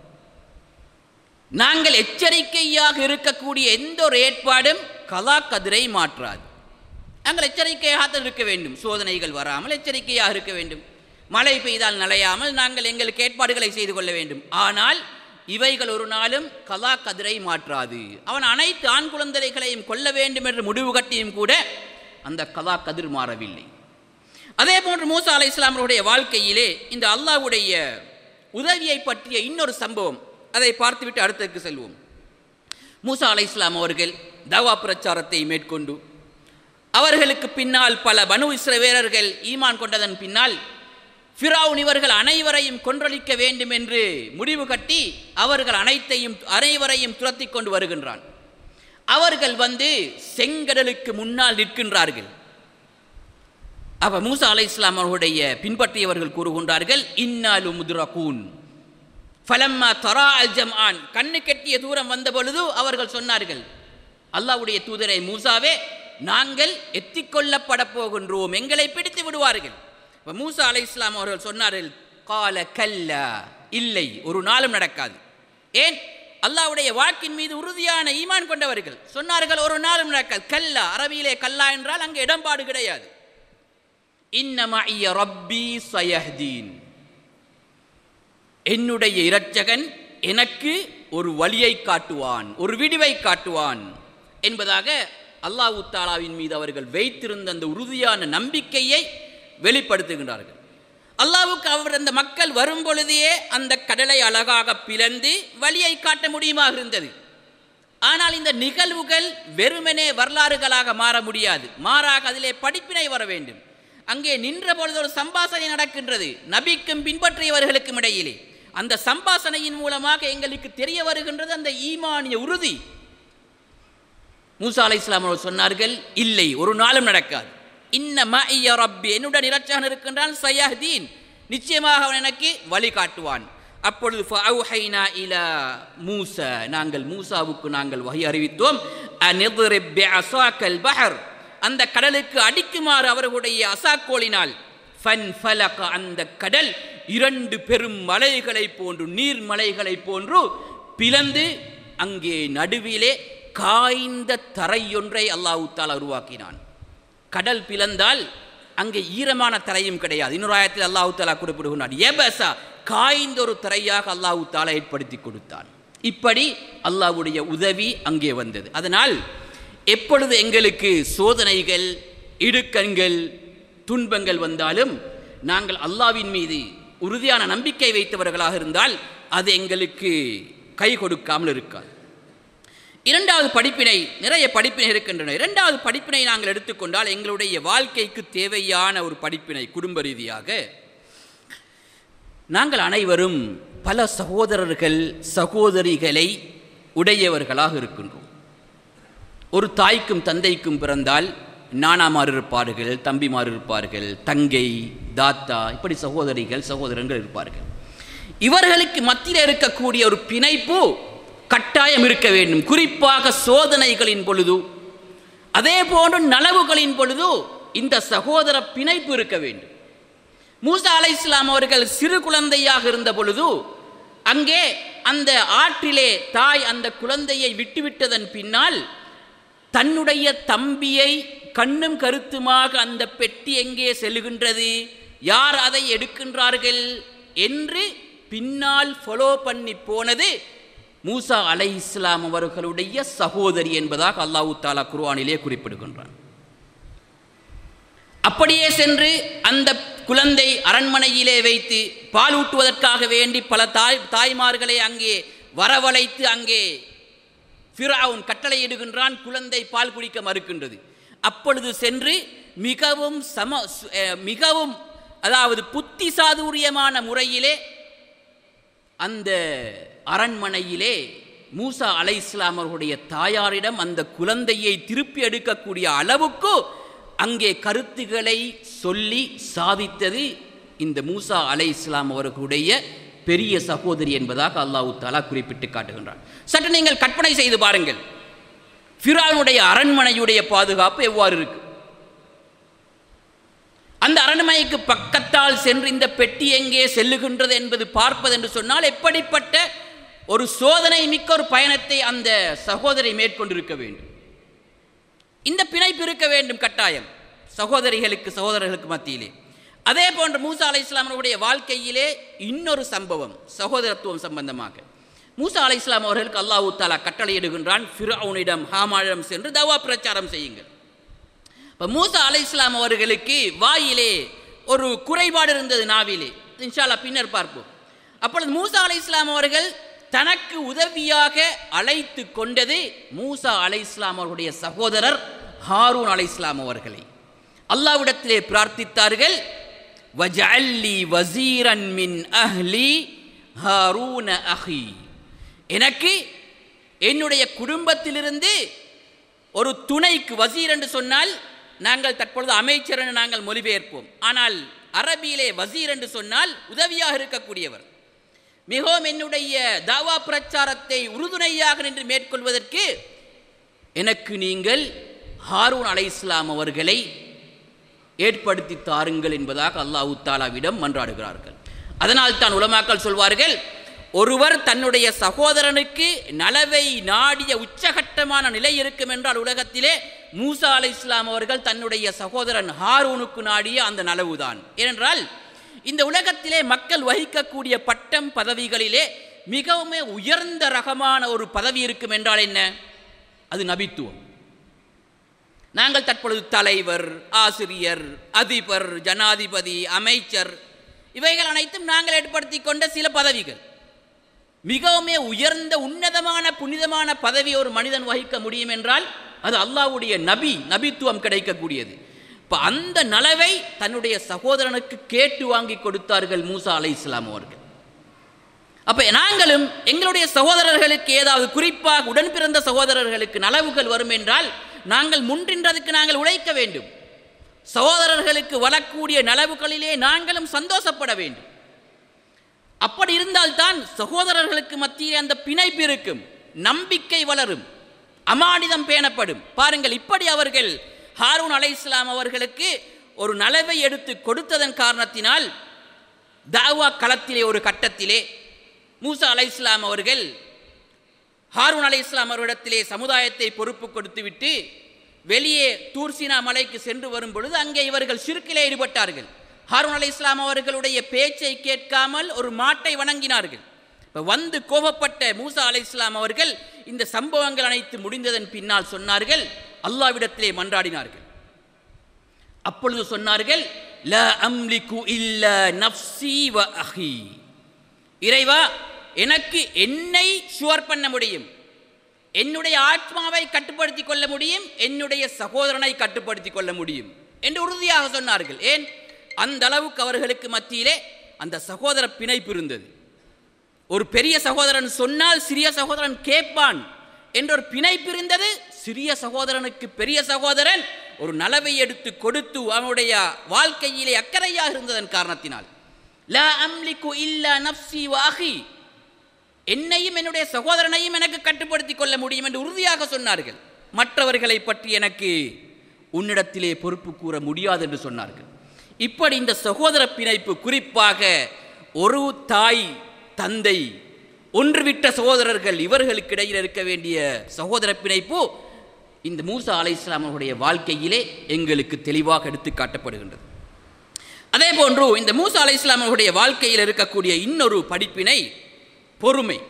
நாங்கள் எச்சரிக்கையாக இருக்கக்கூடிய எந்த ஒரு ஏற்பாடும் கலா கதிரை மாற்றாது. நாங்கள் எச்சரிக்கையாக இருக்க வேண்டும், சோதனைகள் வராமல் எச்சரிக்கையாக இருக்க வேண்டும், மழை பெய்தால் நனையாமல் நாங்கள் எங்களுக்கு ஏற்பாடுகளை செய்து கொள்ள வேண்டும். ஆனால் இவைகள் ஒரு நாளும் கலா கதிரை மாற்றாது. அவன் அனைத்து ஆண் குழந்தைகளையும் கொல்ல வேண்டும் என்று முடிவு கட்டியும் கூட அந்த கலா கதிர் மாறவில்லை. அதே போன்று மூசா அலைஹிஸ்ஸலாம் அவருடைய வாழ்க்கையிலே இந்த அல்லாஹ்வுடைய உதவியை பற்றிய இன்னொரு சம்பவம், அதை பார்த்துவிட்டு அடுத்ததுக்கு செல்வோம். மூசா அலைஹிஸ்ஸலாம் அவர்கள் தவா பிரச்சாரத்தை மேற்கொண்டு அவர்களுக்கு பின்னால் பல பனு இஸ்ரவேலர்கள் ஈமான் கொண்டதன் பின்னால் ஃபிரௌன் இவர்கள் அனைவரையும் கொன்றளிக்க வேண்டும் என்று முடிவு கட்டி அவர்கள் அனைத்தையும் அனைவரையும் துரத்தி கொண்டு வருகின்றான். அவர்கள் வந்து செங்கடலுக்கு முன்னால் நிற்கின்றார்கள். அப்ப மூசா அலைஹிஸ்ஸலாம் அவர்களுடைய பின்பற்றியவர்கள் கூறுகின்றார்கள், இன்னாலு முத்ரகூன் ஃபலம்மா தரா அல் ஜம்ஆன், கண்ணு கெட்டிய தூரம் வந்த பொழுது அவர்கள் சொன்னார்கள், அல்லாஹ்வுடைய தூதரை மூசாவே, நாங்கள் எத்திக்கொள்ளப்பட போகின்றோம், எங்களை பிடித்து விடுவார்கள். மூசா அலைஹிஸ்ஸலாம் அவர்கள் சொன்னார்கள், கால கல்லா, இல்லை, ஒரு நாளும் நடக்காது. ஏன்? அல்லாஹ்வுடைய வாக்கின் மீது உறுதியான ஈமான் கொண்டவர்கள் சொன்னார்கள், ஒரு நாளும் நடக்காது. கல்லா, அரபியிலே கல்லா என்றால் அங்கே இடம்பாடு கிடையாது. இன்ன மஇய ரப்பி ஸயஹ்தீன், என்னுடைய இரட்சகன் எனக்கு ஒரு வழியை காட்டுவான், ஒரு விடிவை காட்டுவான். என்பதாக அல்லாஹ் தஆலாவின் மீது அவர்கள் வைத்திருந்த அந்த உறுதியான நம்பிக்கையை வெளிப்படுத்துகின்றார்கள். அல்லாஹ்வுக்கு அவர் அந்த மக்கள் வரும் பொழுதே அந்த கடலை அழகாக பிளந்து வழியை காட்ட முடியுமாக இருந்தது. ஆனால் இந்த நிகழ்வுகள் வெறுமனே வரலாறுகளாக மாற முடியாது, மாறாக அதிலே படிப்பினை வர வேண்டும். அங்கே நின்ற பொழுது ஒரு சம்பாஷணை நடக்கின்றது நபிக்கும் பின்பற்றியவர்களுக்கும் இடையிலே. அந்த சம்பாஷணையின் மூலமாக எங்களுக்கு தெரிய வருகின்றது அந்த ஈமானிய உறுதி. மூசா அலைஹிஸ்ஸலாம் அவர்கள் சொன்னார்கள், இல்லை, ஒரு நாளும் நடக்காது. இன்ன மஇய ரப்பி, என்னுடன் இரட்சகன் இருக்கின்றான், சயஹ்தீன், நிச்சயமாக அவன் எனக்கு வழி காட்டுவான். அப்பொழுது ஃபஅவ்ஹைனா இலா மூசா, நாங்கள் மூசாவுக்கு நாங்கள் வஹி அறிவித்தோம், அன்இத்ரிப் பிஅஸாக்கல் பஹர், அந்த கடலுக்கு அடிக்குமாறு அவர்களுடைய அசாக்கோலினால். ஃபன்ஃபலக, அந்த கடல் இரண்டு பெரும் மலைகளை போன்று, நீர்மலைகளை போன்று பிளந்து அங்கே நடுவிலே காய்ந்த தரையொன்றை அல்லாஹ் தஆலா உருவாக்கினான். கடல் பிளந்தால் அங்கே ஈரமான தரையும் கிடையாது. இன்னொரு ஆயத்தில் அல்லாஹ் தஆலா குறிப்பிடுகிறான், யபஸா, காய்ந்த ஒரு தரையாக அல்லாஹ் தஆலா ஏற்படுத்தி கொடுத்தான். இப்படி அல்லாஹ்வுடைய உதவி அங்கே வந்தது. அதனால் எப்பொழுது எங்களுக்கு சோதனைகள், இடுக்கண்கள், துன்பங்கள் வந்தாலும் நாங்கள் அல்லாஹ்வின் மீது உறுதியான நம்பிக்கை வைத்தவர்களாக இருந்தால் அது எங்களுக்கு கை கொடுக்காமல் இருக்காது. இரண்டாவது படிப்பினை, நிறைய படிப்பினை இருக்கின்றன. இரண்டாவது படிப்பினை நாங்கள் எடுத்துக்கொண்டால் எங்களுடைய வாழ்க்கைக்கு தேவையான ஒரு படிப்பினை, குடும்ப ரீதியாக நாங்கள் அனைவரும் பல சகோதரர்கள் சகோதரிகளை உடையவர்களாக இருக்கின்றோம். ஒரு தாய்க்கும் தந்தைக்கும் பிறந்தால் நானாமார் இருப்பார்கள், தம்பிமார் இருப்பார்கள், தங்கை, தாத்தா, இப்படி சகோதரிகள் சகோதரர்கள் இருப்பார்கள். இவர்களுக்கு மத்தியில் இருக்கக்கூடிய ஒரு பிணைப்பு கட்டாயம் இருக்க வேண்டும். குறிப்பாக சோதனைகளின் பொழுது, அதே போன்று நலவுகளின் பொழுது இந்த சகோதர பிணைப்பு இருக்க வேண்டும். மூசா அலைஹிஸ்ஸலாம் அவர்கள் சிறு குழந்தையாக இருந்த பொழுது அங்கே அந்த ஆற்றிலே தாய் அந்த குழந்தையை விட்டுவிட்டதன் பின்னால் தன்னுடைய தம்பியை கண்ணும் கருத்துமாக அந்த பெட்டி எங்கே செல்லுகின்றது, யார் அதை எடுக்கின்றார்கள் என்று பின்னால் ஃபாலோ பண்ணி போனது மூசா அலைஹிஸ்ஸலாம் அவர்களுடைய சகோதரி என்பதாக அல்லாஹ் தஆலா குர்ஆனிலே குறிப்பிடுகின்றான். அப்படியே சென்று அந்த குழந்தை அரண்மனையிலே வைத்து பால் ஊட்டுவதற்காக வேண்டி பல தாய் தாய்மார்களை அங்கே வரவழைத்து அங்கே ஃபிரௌன் கட்டளையிடுகின்றான். குழந்தை பால் குடிக்க மறுக்கின்றது. அப்பொழுது சென்று மிகவும் சம மிகவும் அதாவது புத்தி சாதுரியமான முறையிலே அந்த அரண்மனையிலே மூசா அலைஹிஸ்ஸலாம் அவர்களுடைய தாயாரிடம் அந்த குழந்தையை திருப்பி எடுக்கக்கூடிய அளவுக்கு அங்கே கருத்துக்களை சொல்லி சாதித்தது இந்த மூசா அலைஹிஸ்ஸலாம் அவர்களுடைய பெரிய சகோதரி என்பதாக அல்லாஹ் தஆலா குறிப்பிட்டு காட்டுகின்றான். சற்று நீங்கள் கற்பனை செய்து பாருங்கள், ஃபிரௌனுடைய அரண்மனையுடைய பாதுகாப்பு எவ்வாறு இருக்கு? அந்த அரண்மனைக்கு பக்கத்தால் சென்று இந்த பெட்டி எங்கே செல்லுகின்றது என்பது பார்ப்பது என்று சொன்னால் எப்படிப்பட்ட ஒரு சோதனை மிக்க ஒரு பயணத்தை அந்த சகோதரி மேற்கொண்டிருக்க வேண்டும். இந்த பிணைப்பு இருக்க வேண்டும் கட்டாயம் சகோதரிகளுக்கு சகோதரர்களுக்கு மத்தியிலே. அதே போன்று மூசா அலைஹிஸ்ஸலாம் அவர்களுடைய வாழ்க்கையிலே இன்னொரு சம்பவம் சகோதரத்துவம் சம்பந்தமாக. மூசா அலைஹிஸ்ஸலாம் அவர்களுக்கு அல்லாஹ் தஆலா கட்டளையிடுகின்றான், ஃபிரௌனிடம் ஹாமானிடம் சென்று தவா பிரச்சாரம் செய்யுங்கள். இப்போ மூசா அலைஹிஸ்ஸலாம் அவர்களுக்கு வாயிலே ஒரு குறைபாடு இருந்தது, நாவிலே. இன்ஷா அல்லாஹ் பின்னர் பார்ப்போம். அப்பொழுது மூசா அலைஹிஸ்ஸலாம் அவர்கள் தனக்கு உதவியாக அழைத்து கொண்டது மூசா அலைஹிஸ்ஸலாம் அவர்களுடைய சகோதரர் ஹாரூன் அலைஹிஸ்ஸலாம் அவர்களை. அல்லாஹ்விடத்திலே பிரார்த்தித்தார்கள், வஜஅல்லி வஸீரன் மின் அஹ்லி ஹாரூன அஹி, எனக்கு என்னுடைய குடும்பத்திலிருந்து ஒரு துணைக்கு, வசீர் என்று சொன்னால் நாங்கள் தற்பொழுது அமைச்சர் என்று நாங்கள் மொழிபெயர்ப்போம், ஆனால் அரபியிலே வசீர் என்று சொன்னால் உதவியாக இருக்கக்கூடியவர். மிகவும் என்னுடைய தாவா பிரச்சாரத்தை உறுதுணையாக நின்று மேற்கொள்வதற்கு எனக்கு நீங்கள் ஹாரூன் அலைஹிஸ்ஸலாம் அவர்களை ஏற்படுத்தி தாருங்கள் என்பதாக அல்லாஹ் தஆலாவிடம் மன்றாடுகிறார்கள். அதனால் தான் உலமாக்கள் சொல்வார்கள், ஒருவர் தன்னுடைய சகோதரனுக்கு நலவை நாடிய உச்சகட்டமான நிலை இருக்கும் என்றால் உலகத்திலே மூசா அலைஹிஸ்ஸலாம் அவர்கள் தன்னுடைய சகோதரன் ஹாரூனுக்கு நாடிய அந்த நலவுதான். ஏனென்றால் இந்த உலகத்திலே மக்கள் வகிக்கக்கூடிய பட்டம் பதவிகளிலே மிகவும் உயர்ந்த ரகமான ஒரு பதவி இருக்கும் என்றால் என்ன? அது நபித்துவம். நாங்கள் தற்பொழுது தலைவர், ஆசிரியர், அதிபர், ஜனாதிபதி, அமைச்சர் இவைகள் அனைத்தும் நாங்கள் ஏற்படுத்தி கொண்ட சில பதவிகள். மிகவும் உயர்ந்த உன்னதமான புனிதமான பதவி ஒரு மனிதன் வகிக்க முடியும் என்றால் அது அல்லாஹ்வுடைய நபி நபித்துவம் கிடைக்கக்கூடியது. இப்போ அந்த நலவை தன்னுடைய சகோதரனுக்கு கேட்டு வாங்கி கொடுத்தார்கள் மூசா அலைஹிஸ்ஸலாம் அவர்கள். அப்போ நாங்களும் எங்களுடைய சகோதரர்களுக்கு ஏதாவது குறிப்பாக உடன் பிறந்த சகோதரர்களுக்கு நலவுகள் வரும் என்றால் நாங்கள் முன்றின்றதுக்கு நாங்கள் உழைக்க வேண்டும். சகோதரர்களுக்கு வரக்கூடிய நலவுகளிலே நாங்களும் சந்தோஷப்பட வேண்டும். அப்படி இருந்தால்தான் சகோதரர்களுக்கு மத்தியில் அந்த பிணைப்பு இருக்கும், நம்பிக்கை வளரும், அமானிதம் பேணப்படும். பாருங்கள், இப்படி அவர்கள் ஹாரூன் அலைஹிஸ்ஸலாம் அவர்களுக்கு ஒரு நலவை எடுத்து கொடுத்ததன் காரணத்தினால் தாவா களத்திலே ஒரு கட்டத்திலே மூசா அலைஹிஸ்ஸலாம் அவர்கள் ஹாரூன் அலைஹிஸ்ஸலாம் அவர்களிடத்திலே சமுதாயத்தை பொறுப்பு கொடுத்துவிட்டு வெளியே தூர்சினா மலைக்கு சென்று வரும் பொழுது அங்கே இவர்கள் ஷிர்கிலே ஈடுபட்டார்கள். ஹாரூன் அலைஹிஸ்ஸலாம் அவர்களுடைய பேச்சை கேட்காமல் ஒரு மாட்டை வணங்கினார்கள். இப்போ வந்து கோபப்பட்ட மூசா அலைஹிஸ்ஸலாம் அவர்கள் இந்த சம்பவங்கள் அனைத்து முடிந்ததன் பின்னால் சொன்னார்கள், அல்லாஹ்விடத்திலே மன்றாடினார்கள். அப்பொழுது சொன்னார்கள், லா அம்லிகு இல்லா நஃப்ஸி வ அஹி. இறைவா, எனக்கு என்னை ஷுவர் பண்ண முடியும், என்னுடைய ஆத்மாவை கட்டுப்படுத்தி கொள்ள முடியும், என்னுடைய சகோதரனை கட்டுப்படுத்தி கொள்ள முடியும் என்று உறுதியாக சொன்னார்கள். ஏன்? அந்த அளவுக்கு அவர்களுக்கு மத்தியிலே அந்த சகோதர பிணைப்பு இருந்தது. ஒரு பெரிய சகோதரன் சொன்னால் சிறிய சகோதரன் கேட்பான் என்ற ஒரு பிணைப்பு இருந்தது. சிறிய சகோதரனுக்கு பெரிய சகோதரன் ஒரு நலவை எடுத்து கொடுத்து அவனுடைய வாழ்க்கையிலே அக்கறையாக இருந்ததன் காரணத்தினால் லா அம்லிகு இல்லா நஃப்ஸி வ அஹி, என்னையும் என்னுடைய சகோதரனையும் எனக்கு கட்டுப்படுத்தி கொள்ள முடியும் என்று உறுதியாக சொன்னார்கள். மற்றவர்களை பற்றி எனக்கு உன்னிடத்திலே பொறுப்பு கூற முடியாது என்று சொன்னார்கள். இப்படி இந்த சகோதர பிணைப்பு, குறிப்பாக ஒரு தாய் தந்தை ஒன்றுவிட்ட சகோதரர்கள் இவர்களுக்கு இடையில் இருக்க வேண்டிய சகோதர பிணைப்பு இந்த மூசா அலைஹிஸ்ஸலாம் அவருடைய வாழ்க்கையிலே எங்களுக்கு தெளிவாக எடுத்து காட்டப்படுகின்றது. அதே போன்று இந்த மூசா அலைஹிஸ்ஸலாம் அவருடைய வாழ்க்கையில் இருக்கக்கூடிய இன்னொரு படிப்பினை பொறுமை.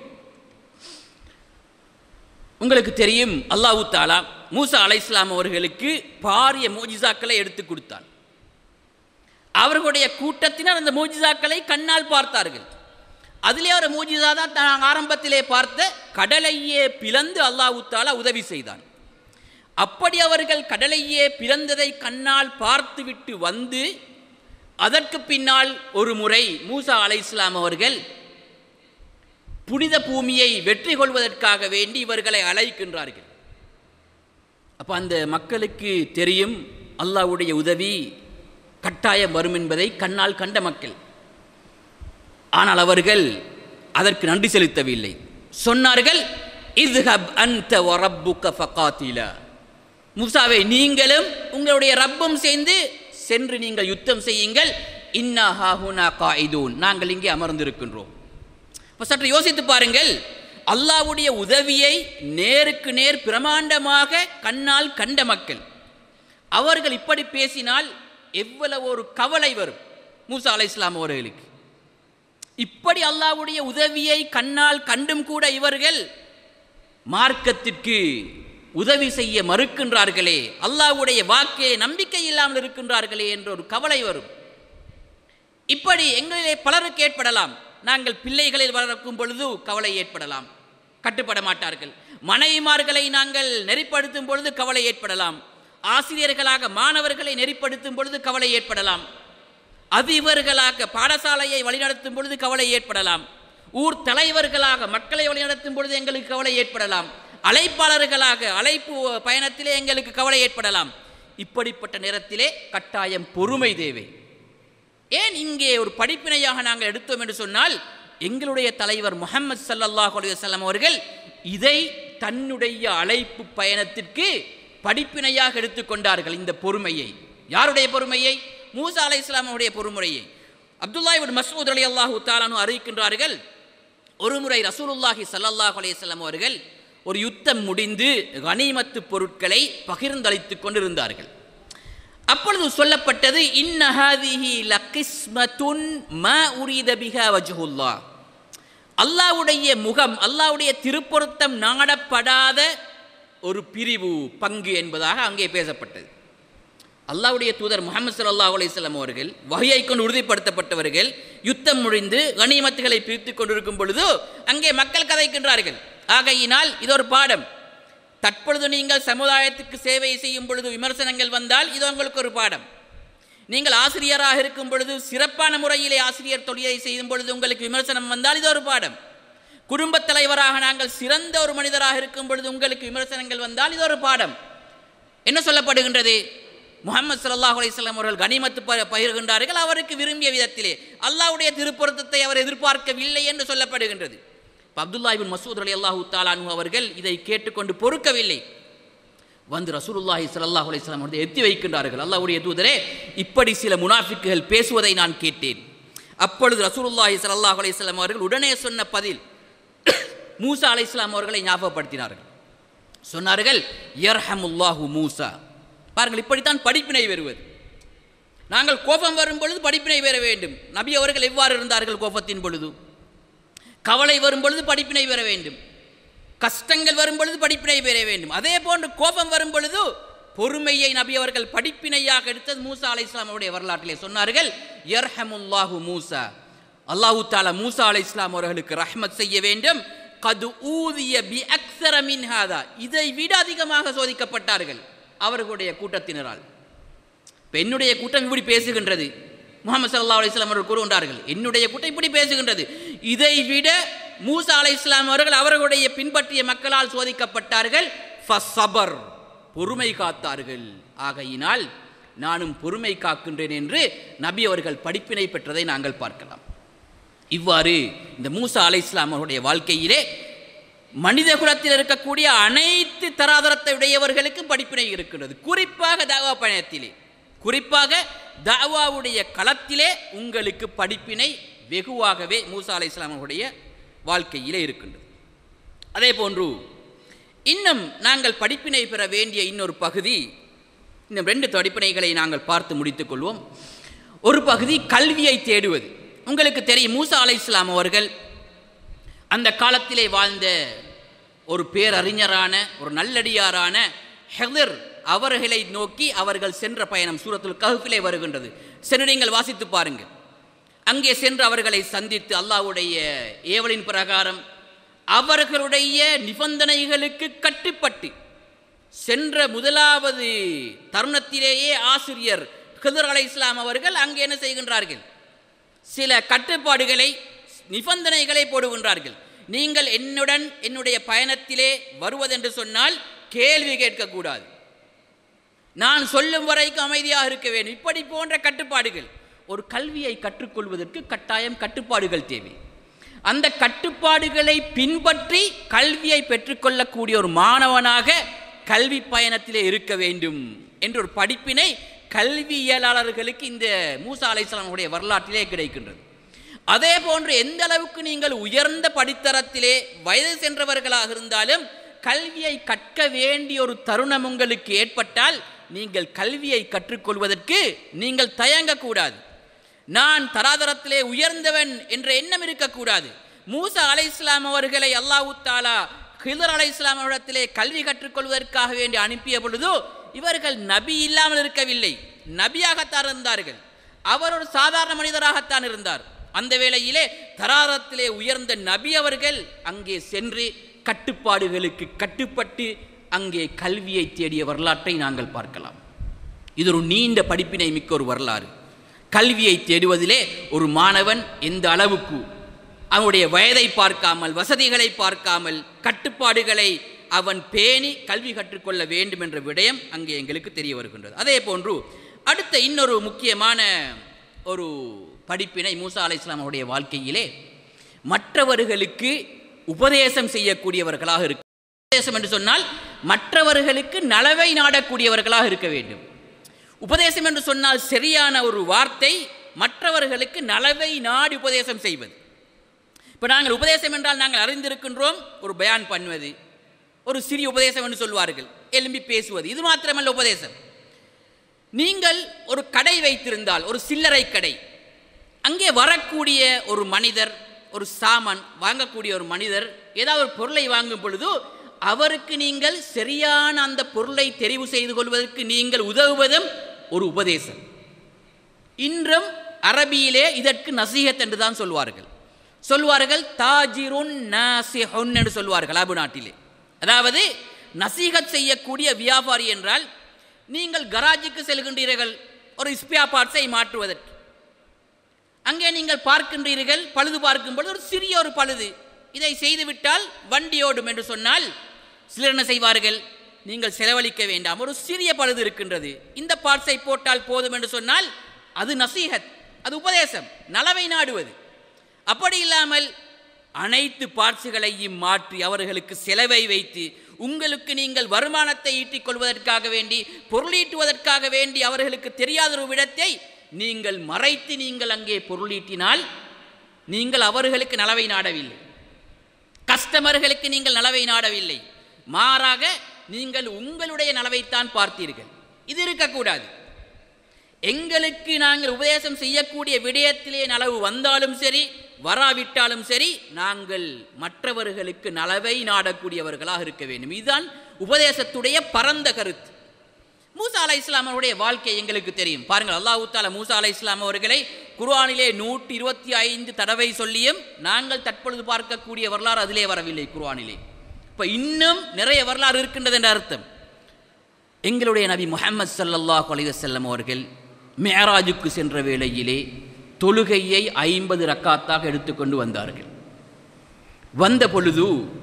உங்களுக்கு தெரியும், அல்லாஹ் தஆலா மூசா அலைஹிஸ்ஸலாம் அவர்களுக்கு பாரிய மோஜிசாக்களை எடுத்து கொடுத்தான். அவர்களுடைய கூட்டத்தினர் அந்த மோஜிசாக்களை கண்ணால் பார்த்தார்கள். அதிலே ஒரு மோஜிசா தான் தான் ஆரம்பத்திலே பார்த்த கடலையே பிளந்து அல்லாஹ் தஆலா உதவி செய்தான். அப்படி அவர்கள் கடலையே பிளந்ததை கண்ணால் பார்த்துவிட்டு வந்து அதற்கு பின்னால் ஒரு முறை மூசா அலைஹிஸ்ஸலாம் அவர்கள் புனித பூமியை வெற்றி கொள்வதற்காக வேண்டி இவர்களை அழைக்கின்றார்கள். அப்போ அந்த மக்களுக்கு தெரியும் அல்லாஹ்வுடைய உதவி கட்டாயம் வரும் என்பதை கண்ணால் கண்ட மக்கள். ஆனால் அவர்கள் அதற்கு நன்றி செலுத்தவில்லை. சொன்னார்கள், இத்ஹப் அன்த வ ரப்புக ஃபகாத்திலா, மூசாவே நீங்களும் உங்களுடைய ரப்பும் சேர்ந்து சென்று நீங்கள் யுத்தம் செய்யுங்கள், இன்னா ஹாஹுனா காயிதூன், நாங்கள் இங்கே அமர்ந்திருக்கின்றோம். இப்போ சற்று யோசித்து பாருங்கள், அல்லாஹ்வுடைய உதவியை நேருக்கு நேர் பிரமாண்டமாக கண்ணால் கண்ட மக்கள், அவர்கள் இப்படி பேசினால் எவ்வளவு ஒரு கவலை வரும் மூசா அலைஹிஸ்ஸலாம் அவர்களுக்கு. இப்படி அல்லாஹ்வுடைய உதவியை கண்ணால் கண்டும் கூட இவர்கள் மார்க்கத்திற்கு உதவி செய்ய மறுக்கின்றார்களே, அல்லாஹ்வுடைய வாக்கே நம்பிக்கை இல்லாமல் இருக்கின்றார்களே என்ற ஒரு கவலை வரும். இப்படி எங்களிலே பலருக்கு ஏற்படலாம். நாங்கள் பிள்ளைகளில் வளர்க்கும் பொழுது கவலை ஏற்படலாம், கட்டுப்பட மாட்டார்கள். மனைவிமார்களை நாங்கள் நெறிப்படுத்தும் பொழுது கவலை ஏற்படலாம். ஆசிரியர்களாக மாணவர்களை நெறிப்படுத்தும் பொழுது கவலை ஏற்படலாம். அதிபர்களாக பாடசாலையை வழிநடத்தும் பொழுது கவலை ஏற்படலாம். ஊர் தலைவர்களாக மக்களை வழிநடத்தும் பொழுது எங்களுக்கு கவலை ஏற்படலாம். அழைப்பாளர்களாக அழைப்பு பயணத்திலே எங்களுக்கு கவலை ஏற்படலாம். இப்படிப்பட்ட நேரத்திலே கட்டாயம் பொறுமை தேவை. ஏன் இங்கே ஒரு படிப்பினையாக நாங்கள் எடுத்தோம் என்று சொன்னால், எங்களுடைய தலைவர் முஹம்மது ஸல்லல்லாஹு அலைஹி வஸல்லம் அவர்கள் இதை தன்னுடைய அழைப்பு பயணத்திற்கு படிப்பினையாக எடுத்துக்கொண்டார்கள். இந்த பொறுமையை, யாருடைய பொறுமையை? மூசா அலைஹிஸ்ஸலாம் அவருடைய பொறுமையை. அப்துல்லா இப்னு மஸ்ஊத் ரலியல்லாஹு தஆலா அன்ஹு அறிவிக்கின்றார்கள், ஒருமுறை ரசூலுல்லாஹி ஸல்லல்லாஹு அலைஹி வஸல்லம் அவர்கள் ஒரு யுத்தம் முடிந்து கனிமத்து பொருட்களை பகிர்ந்தளித்துக் கொண்டிருந்தார்கள். அப்பொழுது சொல்லப்பட்டது, இன்ன ஹாதிஹி லகிஸ்மத்துன் மா உரீத பிஹா வஜ்ஹுல்லாஹ், அல்லாஹ்வுடைய முகம், அல்லாஹ்வுடைய திருப்பொருத்தம் நாடப்படாத ஒரு பிரிவு பங்கு என்பதாக அங்கே பேசப்பட்டது. அல்லாஹ்வுடைய தூதர் முஹம்மது ஸல்லல்லாஹு அலைஹி வஸல்லம் அவர்கள் வஹ்யை கொண்டு உறுதிப்படுத்தப்பட்டவர்கள் யுத்தம் முடிந்து கனிமத்துகளை பிரித்து கொண்டிருக்கும் பொழுது அங்கே மக்கள் கதைக்கின்றார்கள். ஆகையினால் இது ஒரு பாடம். தற்பொழுது நீங்கள் சமுதாயத்துக்கு சேவை செய்யும் பொழுது விமர்சனங்கள் வந்தால் இது உங்களுக்கு ஒரு பாடம். நீங்கள் ஆசிரியராக இருக்கும் பொழுது சிறப்பான முறையிலே ஆசிரியர் தொழிலை செய்யும் பொழுது உங்களுக்கு விமர்சனம் வந்தால் இது ஒரு பாடம். குடும்பத் தலைவராக நாங்கள் சிறந்த ஒரு மனிதராக இருக்கும் பொழுது உங்களுக்கு விமர்சனங்கள் வந்தால் இது ஒரு பாடம். என்ன சொல்லப்படுகின்றது? முஹம்மது ஸல்லல்லாஹு அலைஹி வஸல்லம் அவர்கள் கனிமத்து பகிர்கின்றார்கள் அவருக்கு விரும்பிய விதத்திலே. அல்லாஹ்வுடைய திருப்பொருத்தத்தை அவர் எதிர்பார்க்கவில்லை என்று சொல்லப்படுகின்றது. அப்துல்லா இப்னு மஸ்ஊத் ரலியல்லாஹு தஆலா அன்ஹு அவர்கள் இதை கேட்டுக்கொண்டு பொறுக்கவில்லை. வந்து ரசூலுல்லாஹி ஸல்லல்லாஹு அலைஹி வஸல்லம் அவர்கள் எத்தி வைக்கின்றார்கள். அல்லாஹ்வுடைய தூதரே, இப்படி சில முனாஃபிக்குகள் பேசுவதை நான் கேட்டேன். அப்பொழுது ரசூலுல்லாஹி ஸல்லல்லாஹு அலைஹி வஸல்லம் அவர்கள் உடனே சொன்ன பதில் மூசா அலைஹிஸ்ஸலாம் அவர்களை ஞாபகப்படுத்தினார்கள். சொன்னார்கள், யர்ஹமுல்லாஹு மூசா. பாருங்கள், இப்படித்தான் படிப்பினை பெறுவது. நாங்கள் கோபம் வரும் பொழுது படிப்பினை பெற வேண்டும். நபி அவர்கள் எவ்வாறு இருந்தார்கள் கோபத்தின் பொழுது? கவலை வரும் பொழுது படிப்பினை பெற வேண்டும். கஷ்டங்கள் வரும் பொழுது படிப்பினை பெற வேண்டும். அதே போன்று கோபம் வரும் பொழுது பொறுமையை நபி அவர்கள் படிப்பினையாக எடுத்தது மூசா அலைஹிஸ்ஸலாம் அவருடைய வரலாற்றிலே சொன்னார்கள், யர்ஹமுல்லாஹு மூசா. அல்லாஹு தஆலா மூசா அலைஹிஸ்ஸலாம் அவர்களுக்கு ரஹ்மத் செய்ய வேண்டும். கது ஊதிய பி அக்ஸர மின் ஹாதா. இதை விட அதிகமாக சோதிக்கப்பட்டார்கள் அவர்களுடைய கூட்டத்தினரால். இப்போ என்னுடைய கூட்டம் இப்படி பேசுகின்றது, முஹம்மது ஸல்லல்லாஹு அலைஹி வஸல்லம் அவர்கள் கூறுகின்றார்கள், என்னுடைய கூட்டம் இப்படி பேசுகின்றது. இதை விட மூசா அலைஹிஸ்ஸலாம் அவர்கள் அவர்களுடைய பின்பற்றிய மக்களால் சோதிக்கப்பட்டார்கள். ஃபஸபர், பொறுமை காத்தார்கள். ஆகையினால் நானும் பொறுமை காக்கின்றேன் என்று நபி அவர்கள் படிப்பினை பெற்றதை நாங்கள் பார்க்கலாம். இவ்வாறு இந்த மூசா அலைஹிஸ்ஸலாம் அவருடைய வாழ்க்கையிலே மனித குலத்தில் இருக்கக்கூடிய அனைத்து தராதரத்தை உடையவர்களுக்கு படிப்பினை இருக்கிறது. குறிப்பாக தாவா பயணத்திலே, குறிப்பாக தாவாவுடைய களத்திலே உங்களுக்கு படிப்பினை வெகுவாகவே மூசா அலைஹிஸ்ஸலாம் அவருடைய வாழ்க்கையிலே இருக்கின்றது. அதே போன்று இன்னும் நாங்கள் படிப்பினை பெற வேண்டிய இன்னொரு பகுதி, இன்னும் ரெண்டு படிப்பினைகளை நாங்கள் பார்த்து முடித்துக் கொள்வோம். ஒரு பகுதி கல்வியை தேடுவது. உங்களுக்கு தெரியும், மூசா அலைஹிஸ்ஸலாம் அவர்கள் அந்த காலத்திலே வாழ்ந்த ஒரு பேரறிஞரான ஒரு நல்லடியாரான ஹித்ர் அவர்களை நோக்கி அவர்கள் சென்ற பயணம் சூரத்துல் கஹ்ஃபிலே வருகின்றது. சென்று நீங்கள் வாசித்து பாருங்கள். அங்கே சென்று அவர்களை சந்தித்து அல்லாஹ்வுடைய ஏவலின் பிரகாரம் அவர்களுடைய நிபந்தனைகளுக்கு கட்டுப்பட்டு சென்ற முதலாவது தருணத்திலேயே ஆசிரியர் ஹித்ர் அலைஹிஸ்ஸலாம் அவர்கள் அங்கே என்ன செய்கின்றார்கள்? சில கட்டுப்பாடுகளை, நிபந்தனைகளை போடுகின்றார்கள். நீங்கள் என்னுடன் என்னுடைய பயணத்திலே வருவதென்று சொன்னால் கேள்வி கேட்கக்கூடாது, நான் சொல்லும் வரைக்கும் அமைதியாக இருக்க வேண்டும். இப்படி போன்ற கட்டுப்பாடுகள். ஒரு கல்வியை கற்றுக்கொள்வதற்கு கட்டாயம் கட்டுப்பாடுகள் தேவை. அந்த கட்டுப்பாடுகளை பின்பற்றி கல்வியை பெற்றுக்கொள்ளக்கூடிய ஒரு மாணவனாக கல்வி பயணத்திலே இருக்க வேண்டும் என்ற ஒரு படிப்பினை கல்வியலாளர்களுக்கு இந்த மூசா அலைஹிஸ்ஸலாம் உடைய வரலாற்றிலே கிடைக்கின்றது. அதே போன்று எந்த அளவுக்கு நீங்கள் உயர்ந்த படித்தரத்திலே வயது சென்றவர்களாக இருந்தாலும் கல்வியை கற்க வேண்டிய ஒரு தருணம் உங்களுக்கு ஏற்பட்டால் நீங்கள் கல்வியை கற்றுக்கொள்வதற்கு நீங்கள் தயங்கக்கூடாது. நான் தராதரத்திலே உயர்ந்தவன் என்ற எண்ணம் இருக்கக்கூடாது. மூசா அலைஹிஸ்ஸலாம் அவர்களை அல்லாஹ் தஆலா ஹித்ர் அலைஹிஸ்ஸலாம் அவரிடத்திலே கல்வி கற்றுக்கொள்வதற்காக வேண்டி அனுப்பிய பொழுது இவர்கள் நபி இல்லாமல் இருக்கவில்லை, நபியாகத்தான் இருந்தார்கள். அவர் ஒரு சாதாரண மனிதராகத்தான் இருந்தார். அந்த வேளையிலே தராதரத்திலே உயர்ந்த நபி அவர்கள் அங்கே சென்று கட்டுப்பாடுகளுக்கு கட்டுப்பட்டு அங்கே கல்வியை தேடிய வரலாற்றை நாங்கள் பார்க்கலாம். இது ஒரு நீண்ட படிப்பினை மிக்க ஒரு வரலாறு. கல்வியை தேடுவதிலே ஒரு மாணவன் எந்த அளவுக்கு அவனுடைய வயதை பார்க்காமல், வசதிகளை பார்க்காமல், கட்டுப்பாடுகளை அவன் பேணி கல்வி கற்றுக்கொள்ள வேண்டும் என்ற விடயம் அங்கே எங்களுக்கு தெரிய வருகின்றது. அதே போன்று அடுத்த இன்னொரு முக்கியமான ஒரு படிப்பினை மூசா அலைஹிஸ்ஸலாம் அவருடைய வாழ்க்கையிலே மற்றவர்களுக்கு உபதேசம் செய்யக்கூடியவர்களாக இருக்க. உபதேசம் என்று சொன்னால் மற்றவர்களுக்கு நலவை நாடக்கூடியவர்களாக இருக்க வேண்டும். உபதேசம் என்று சொன்னால் சரியான ஒரு வார்த்தை, மற்றவர்களுக்கு நலவை நாடி உபதேசம் செய்வது. இப்போ நாங்கள் உபதேசம் என்றால் நாங்கள் அறிந்திருக்கின்றோம், ஒரு பயான் பண்ணுவது, ஒரு சிறிய உபதேசம் என்று சொல்வார்கள், எழும்பி பேசுவது, இது மாத்திரமல்ல உபதேசம். நீங்கள் ஒரு கடை வைத்திருந்தால், ஒரு சில்லறை கடை, அங்கே வரக்கூடிய ஒரு மனிதர், ஒரு சாமான் வாங்கக்கூடிய ஒரு மனிதர் ஏதாவது ஒரு பொருளை வாங்கும் பொழுது அவருக்கு நீங்கள் சரியான அந்த பொருளை தெரிவு செய்து கொள்வதற்கு நீங்கள் உதவுவதும் ஒரு உபதேசம். இன்றும் அரபியிலே இதற்கு நசீஹத் என்று தான் சொல்வார்கள். சொல்வார்கள் தாஜிருன் நாசிஹுன் என்று சொல்வார்கள் அரபு நாட்டிலே. அதாவது நசீஹத் செய்யக்கூடிய வியாபாரி என்றால், நீங்கள் கராஜுக்கு செல்கின்றீர்கள் ஒரு ஸ்பியா பார்ட்ஸை மாற்றுவதற்கு. அங்கே நீங்கள் பார்க்கின்றீர்கள், பழுது பார்க்கும்போது ஒரு சிறிய ஒரு பழுது, இதை செய்துவிட்டால் வண்டி ஓடும் என்று சொன்னால் சிலர் என்ன செய்வார்கள், நீங்கள் செலவழிக்க வேண்டாம், ஒரு சிறிய பழுது இருக்கின்றது, இந்த பார்ட்ஸை போட்டால் போதும் என்று சொன்னால் அது நசீஹத், அது உபதேசம், நலவை நாடுவது. அப்படி இல்லாமல் அனைத்து பார்ட்ஸுகளையும் மாற்றி அவர்களுக்கு செலவை வைத்து உங்களுக்கு நீங்கள் வருமானத்தை ஈட்டிக் கொள்வதற்காக வேண்டி, பொருளீட்டுவதற்காக வேண்டி அவர்களுக்கு தெரியாத ஒரு விடத்தை நீங்கள் மறைத்து நீங்கள் அங்கே பொருளீட்டினால் நீங்கள் அவர்களுக்கு நலவை நாடவில்லை, கஸ்டமர்களுக்கு நீங்கள் நலவை நாடவில்லை, மாறாக நீங்கள் உங்களுடைய நலவைத்தான் பார்த்தீர்கள். இது இருக்கக்கூடாது. எங்களுக்கு நாங்கள் உபதேசம் செய்யக்கூடிய விடயத்திலே நலவு வந்தாலும் சரி வராவிட்டாலும் சரி நாங்கள் மற்றவர்களுக்கு நலவை நாடக்கூடியவர்களாக இருக்க வேண்டும். இதுதான் உபதேசத்துடைய பரந்த கருத்து. மூசா அலைஹிஸ்ஸலாம் அவருடைய வாழ்க்கை எங்களுக்கு தெரியும். பாருங்கள், அல்லாஹ் தஆலா மூசா அலைஹிஸ்ஸலாம் அவர்களை குர்ஆனிலே நூற்றி இருபத்தி ஐந்து தடவை சொல்லியும் நாங்கள் தற்பொழுது பார்க்கக்கூடிய வரலாறு அதிலே வரவில்லை குர்ஆனிலே. இப்போ இன்னும் நிறைய வரலாறு இருக்கின்றது என்ற அர்த்தம். எங்களுடைய நபி முஹம்மது ஸல்லல்லாஹு அலைஹி வஸல்லம் அவர்கள் மிஅராஜுக்கு சென்ற வேளையிலே தொழுகையை ஐம்பது ரக்காத்தாக எடுத்துக்கொண்டு வந்தார்கள். வந்த பொழுது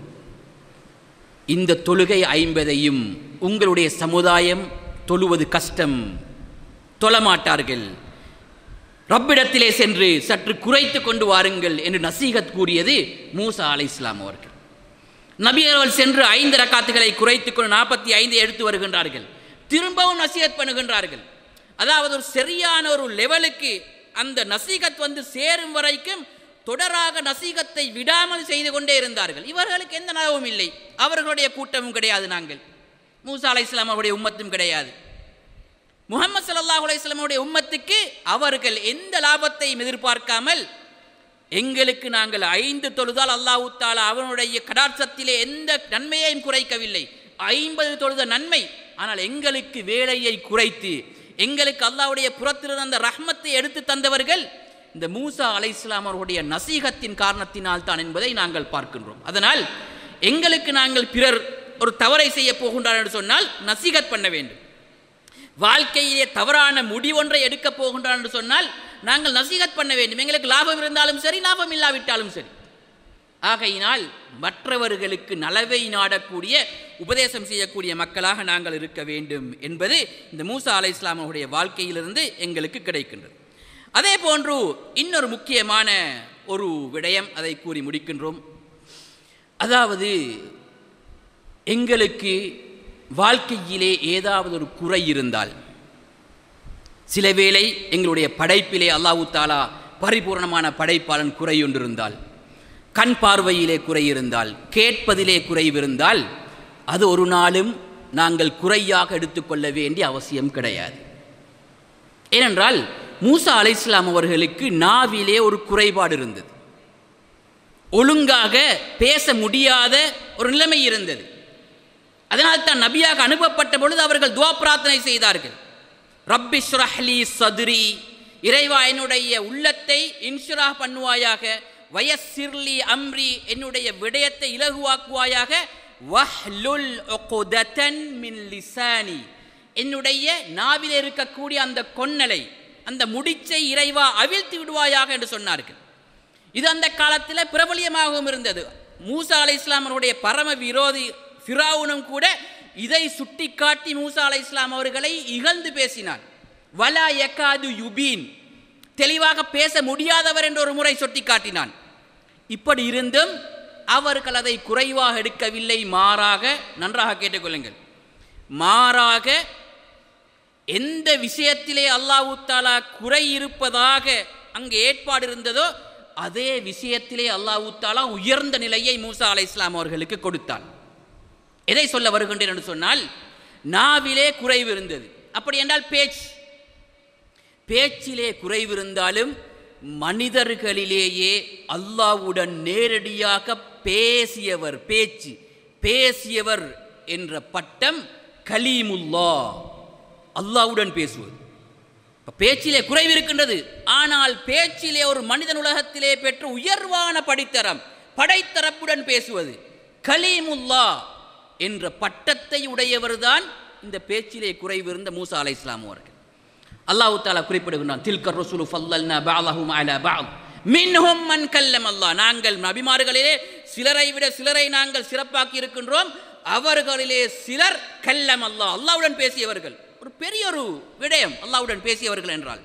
இந்த தொழுகை ஐம்பதையும் உங்களுடைய சமுதாயம் தொழுவது கஷ்டம், தொழமாட்டார்கள், ரப்பிடத்திலே சென்று சற்று குறைத்து கொண்டு வாருங்கள் என்று நசீகத் கூறியது மூசா அலைஹிஸ்ஸலாம் அவர்கள். நபி அவர்கள் சென்று ஐந்து ரக்காத்துகளை குறைத்து கொண்டு நாற்பத்தி ஐந்து எடுத்து வருகின்றார்கள். திரும்பவும் நசீகத் பண்ணுகின்றார்கள். அதாவது ஒரு சரியான ஒரு லெவலுக்கு அந்த நசீகத் வந்து சேரும் வரைக்கும் தொடராக நசீகத்தை விடாமல் செய்து கொண்டே இருந்தார்கள். இவர்களுக்கு எந்த நலவும் இல்லை, அவர்களுடைய கூட்டமும் கிடையாது, நாங்கள் மூசா அலைஹிஸ்ஸலாம் அவருடைய உம்மத்தும் கிடையாது. முஹம்மது ஸல்லல்லாஹு அலைஹி வஸல்லம் அவருடைய உம்மத்துக்கு அவர்கள் எந்த லாபத்தையும் எதிர்பார்க்காமல், எங்களுக்கு நாங்கள் ஐந்து தொழுதால் அல்லாஹ் தஆலா அவனுடைய கடாட்சத்திலே எந்த நன்மையையும் குறைக்கவில்லை, ஐம்பது தொழுத நன்மை, ஆனால் எங்களுக்கு வேலையை குறைத்து எங்களுக்கு அல்லாஹ்வுடைய புறத்திலிருந்து அந்த ரஹ்மத்தை எடுத்து தந்தவர்கள் இந்த மூசா அலைஹிஸ்ஸலாம் அவருடைய நசீகத்தின் காரணத்தினால் தான் என்பதை நாங்கள் பார்க்கின்றோம். அதனால் எங்களுக்கு நாங்கள் பிறர் ஒரு தவறை செய்ய போகின்றார் என்று சொன்னால் நசீகத் பண்ண வேண்டும். வாழ்க்கையிலே தவறான முடிவொன்றை எடுக்கப் போகின்றார் என்று சொன்னால் நாங்கள் நசீகத் பண்ண வேண்டும். எங்களுக்கு லாபம் இருந்தாலும் சரி, லாபம் இல்லாவிட்டாலும் சரி. ஆகையினால் மற்றவர்களுக்கு நலவை நாடக்கூடிய உபதேசம் செய்யக்கூடிய மக்களாக நாங்கள் இருக்க வேண்டும் என்பது இந்த மூசா அலைஹிஸ்ஸலாம் அவருடைய வாழ்க்கையிலிருந்து எங்களுக்கு கிடைக்கின்றது. அதே போன்று இன்னொரு முக்கியமான ஒரு விடயம், அதை கூறி முடிக்கின்றோம். அதாவது எங்களுக்கு வாழ்க்கையிலே ஏதாவது ஒரு குறை இருந்தால், சில வேளை எங்களுடைய படைப்பிலே அல்லாஹ் தஆலா பரிபூர்ணமான படைப்பாளன் குறை ஒன்றிருந்தால், கண் பார்வையிலே குறை இருந்தால், கேட்பதிலே குறைவிருந்தால், அது ஒரு நாளும் நாங்கள் குறையாக எடுத்துக்கொள்ள வேண்டிய அவசியம் கிடையாது. ஏனென்றால் மூசா அலைஹிஸ்ஸலாம் அவர்களுக்கு நாவிலே ஒரு குறைபாடு இருந்தது, ஒழுங்காக பேச முடியாத ஒரு நிலைமை இருந்தது. அதனால் தான் நபியாக அனுப்பப்பட்ட பொழுது அவர்கள் துஆ பிரார்த்தனை செய்தார்கள். ரப்பி ஷ்ரஹ் லீ ஸத்ரி, இறைவா என்னுடைய உள்ளத்தை இன்ஷிராஹ் பண்ணுவாயாக, வயஸ்ஸிர்லி அம்ரி, என்னுடைய விடயத்தை இலகுவாக்குவாயாக, வஹ்லுல் உக்ததன் மின் லிசானி, என்னுடைய நாவிலே இருக்கக்கூடிய அந்த கொன்னலை, அந்த முடிச்சை இறைவா அவிழ்த்து விடுவாயாக என்று சொன்னார்கள். இது அந்த காலத்தில் பிரபலியமாகவும் இருந்தது. மூசா அலைஹிஸ்ஸலாம் அவருடைய பரம விரோதி ஃபிரௌனும் கூட இதை சுட்டிக்காட்டி மூசா அலைஹிஸ்ஸலாம் அவர்களை இகழ்ந்து பேசினான். வலா யகாது யுபீன், தெளிவாக பேச முடியாதவர் என்று ஒரு முறை சுட்டிக்காட்டினான். இப்படி இருந்தும் அவர்கள் அதை குறைவாக எடுக்கவில்லை, மாறாக, நன்றாக கேட்டுக்கொள்ளுங்கள், மாறாக எந்த விஷயத்திலே அல்லாஹ் தஆலா குறை இருப்பதாக அங்கே ஏற்பாடு இருந்ததோ அதே விஷயத்திலே அல்லாஹ் தஆலா உயர்ந்த நிலையை மூசா அலைஹிஸ்ஸலாம் அவர்களுக்கு கொடுத்தான். எதை சொல்ல வருகின்றேன் என்று சொன்னால், நாவிலே குறைவு இருந்தது. அப்படி என்றால் பேச்சு, பேச்சிலே குறைவிருந்தாலும் மனிதர்களிலேயே அல்லாஹ்வுடன் நேரடியாக பேசியவர், பேச்சு பேசியவர் என்ற பட்டம் கலீமுல்லா, அல்லாஹ்வுடன் பேசுவது. பேச்சிலே குறைவு இருக்கின்றது, ஆனால் பேச்சிலே ஒரு மனிதன் உலகத்திலே பெற்ற உயர்வான படித்தரம் படைத்தரப்புடன் பேசுவது கலீமுல்லா என்ற பட்டத்தை உடையவர்தான் இந்த பேச்சிலே குறைவு இருந்த மூசா அலைஹிஸ்ஸலாம் அவர்கள். அல்லாஹ் தஆலா குறிப்பிடுகின்றான், தில்கர் ரசூலு ஃபல்லல்னா பஅலஹும் அலா பஅல் மின்ஹும் மன் கல்லம் அல்லாஹ். நாங்கள் நபிமார்களிலே சிலரை விட சிலரை நாங்கள் சிறப்பாக்கி இருக்கின்றோம், அவர்களிலே சிலர் கல்லம் அல்லாஹ், அல்லாஹ்வுடன் பேசியவர்கள். ஒரு பெரிய ஒரு விடயம் அல்லாஹ்வுடன் பேசியவர்கள் என்றால்,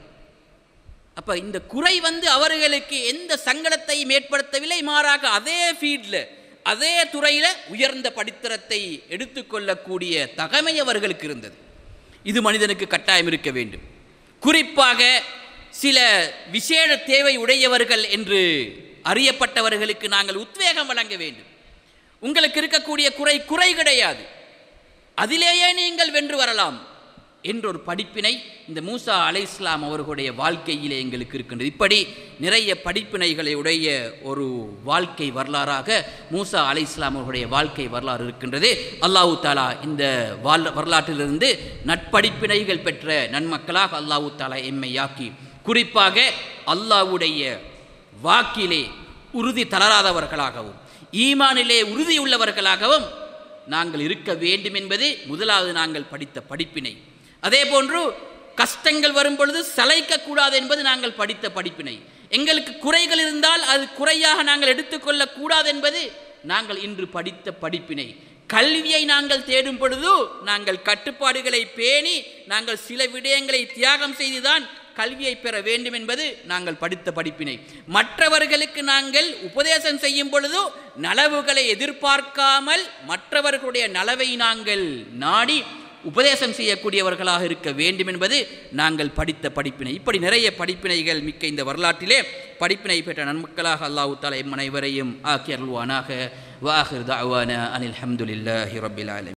அப்ப இந்த குறை வந்து அவர்களுக்கு எந்த சங்கடத்தையும் ஏற்படுத்தவில்லை, மாறாக அதே ஃபீல்டில் அதே துறையில உயர்ந்த படித்தரத்தை எடுத்துக்கொள்ளக்கூடிய தகமை அவர்களுக்கு இருந்தது. இது மனிதனுக்கு கட்டாயம் இருக்க வேண்டும். குறிப்பாக சில விசேட தேவை உடையவர்கள் என்று அறியப்பட்டவர்களுக்கு நாங்கள் உத்வேகம் வழங்க வேண்டும். உங்களுக்கு இருக்கக்கூடிய குறை குறை கிடையாது, அதிலேயே நீங்கள் வென்று வரலாம் என்றொரு படிப்பினை இந்த மூசா அலைஹிஸ்ஸலாம் அவர்களுடைய வாழ்க்கையிலே எங்களுக்கு இருக்கின்றது. இப்படி நிறைய படிப்பினைகளை உடைய ஒரு வாழ்க்கை வரலாறாக மூசா அலைஹிஸ்ஸலாம் அவர்களுடைய வாழ்க்கை வரலாறு இருக்கின்றது. அல்லாஹ் தஆலா இந்த வரலாற்றிலிருந்து நட்படிப்பினைகள் பெற்ற நன்மக்களாக அல்லாஹ் தஆலா எம்மையாக்கி, குறிப்பாக அல்லாஹ்வுடைய வாக்கிலே உறுதி தளராதவர்களாகவும் ஈமானிலே உறுதியுள்ளவர்களாகவும் நாங்கள் இருக்க வேண்டும் என்பது முதலாவது நாங்கள் படித்த படிப்பினை. அதே போன்று கஷ்டங்கள் வரும் பொழுது சளைக்கக்கூடாது என்பது நாங்கள் படித்த படிப்பினை. எங்களுக்கு குறைகள் இருந்தால் அது குறையாக நாங்கள் எடுத்துக்கொள்ளக்கூடாது என்பது நாங்கள் இன்று படித்த படிப்பினை. கல்வியை நாங்கள் தேடும் பொழுது நாங்கள் கட்டுப்பாடுகளை பேணி நாங்கள் சில விடயங்களை தியாகம் செய்துதான் கல்வியை பெற வேண்டும் என்பது நாங்கள் படித்த படிப்பினை. மற்றவர்களுக்கு நாங்கள் உபதேசம் செய்யும் பொழுது நலவுகளை எதிர்பார்க்காமல் மற்றவர்களுடைய நலவை நாங்கள் நாடி உபதேசம் செய்யக்கூடியவர்களாக இருக்க வேண்டும் என்பது நாங்கள் படித்த படிப்பினை. இப்படி நிறைய படிப்பினைகள் மிக்க இந்த வரலாற்றிலே படிப்பினை பெற்ற நன்மக்களாக அல்லாஹ் தஆலா எம் அனைவரையும் ஆக்கி அருள்வானாக. வ ஆகிரு தஅவானா அனில் ஹம்துலில்லாஹி ரப்பில் ஆலமீன்.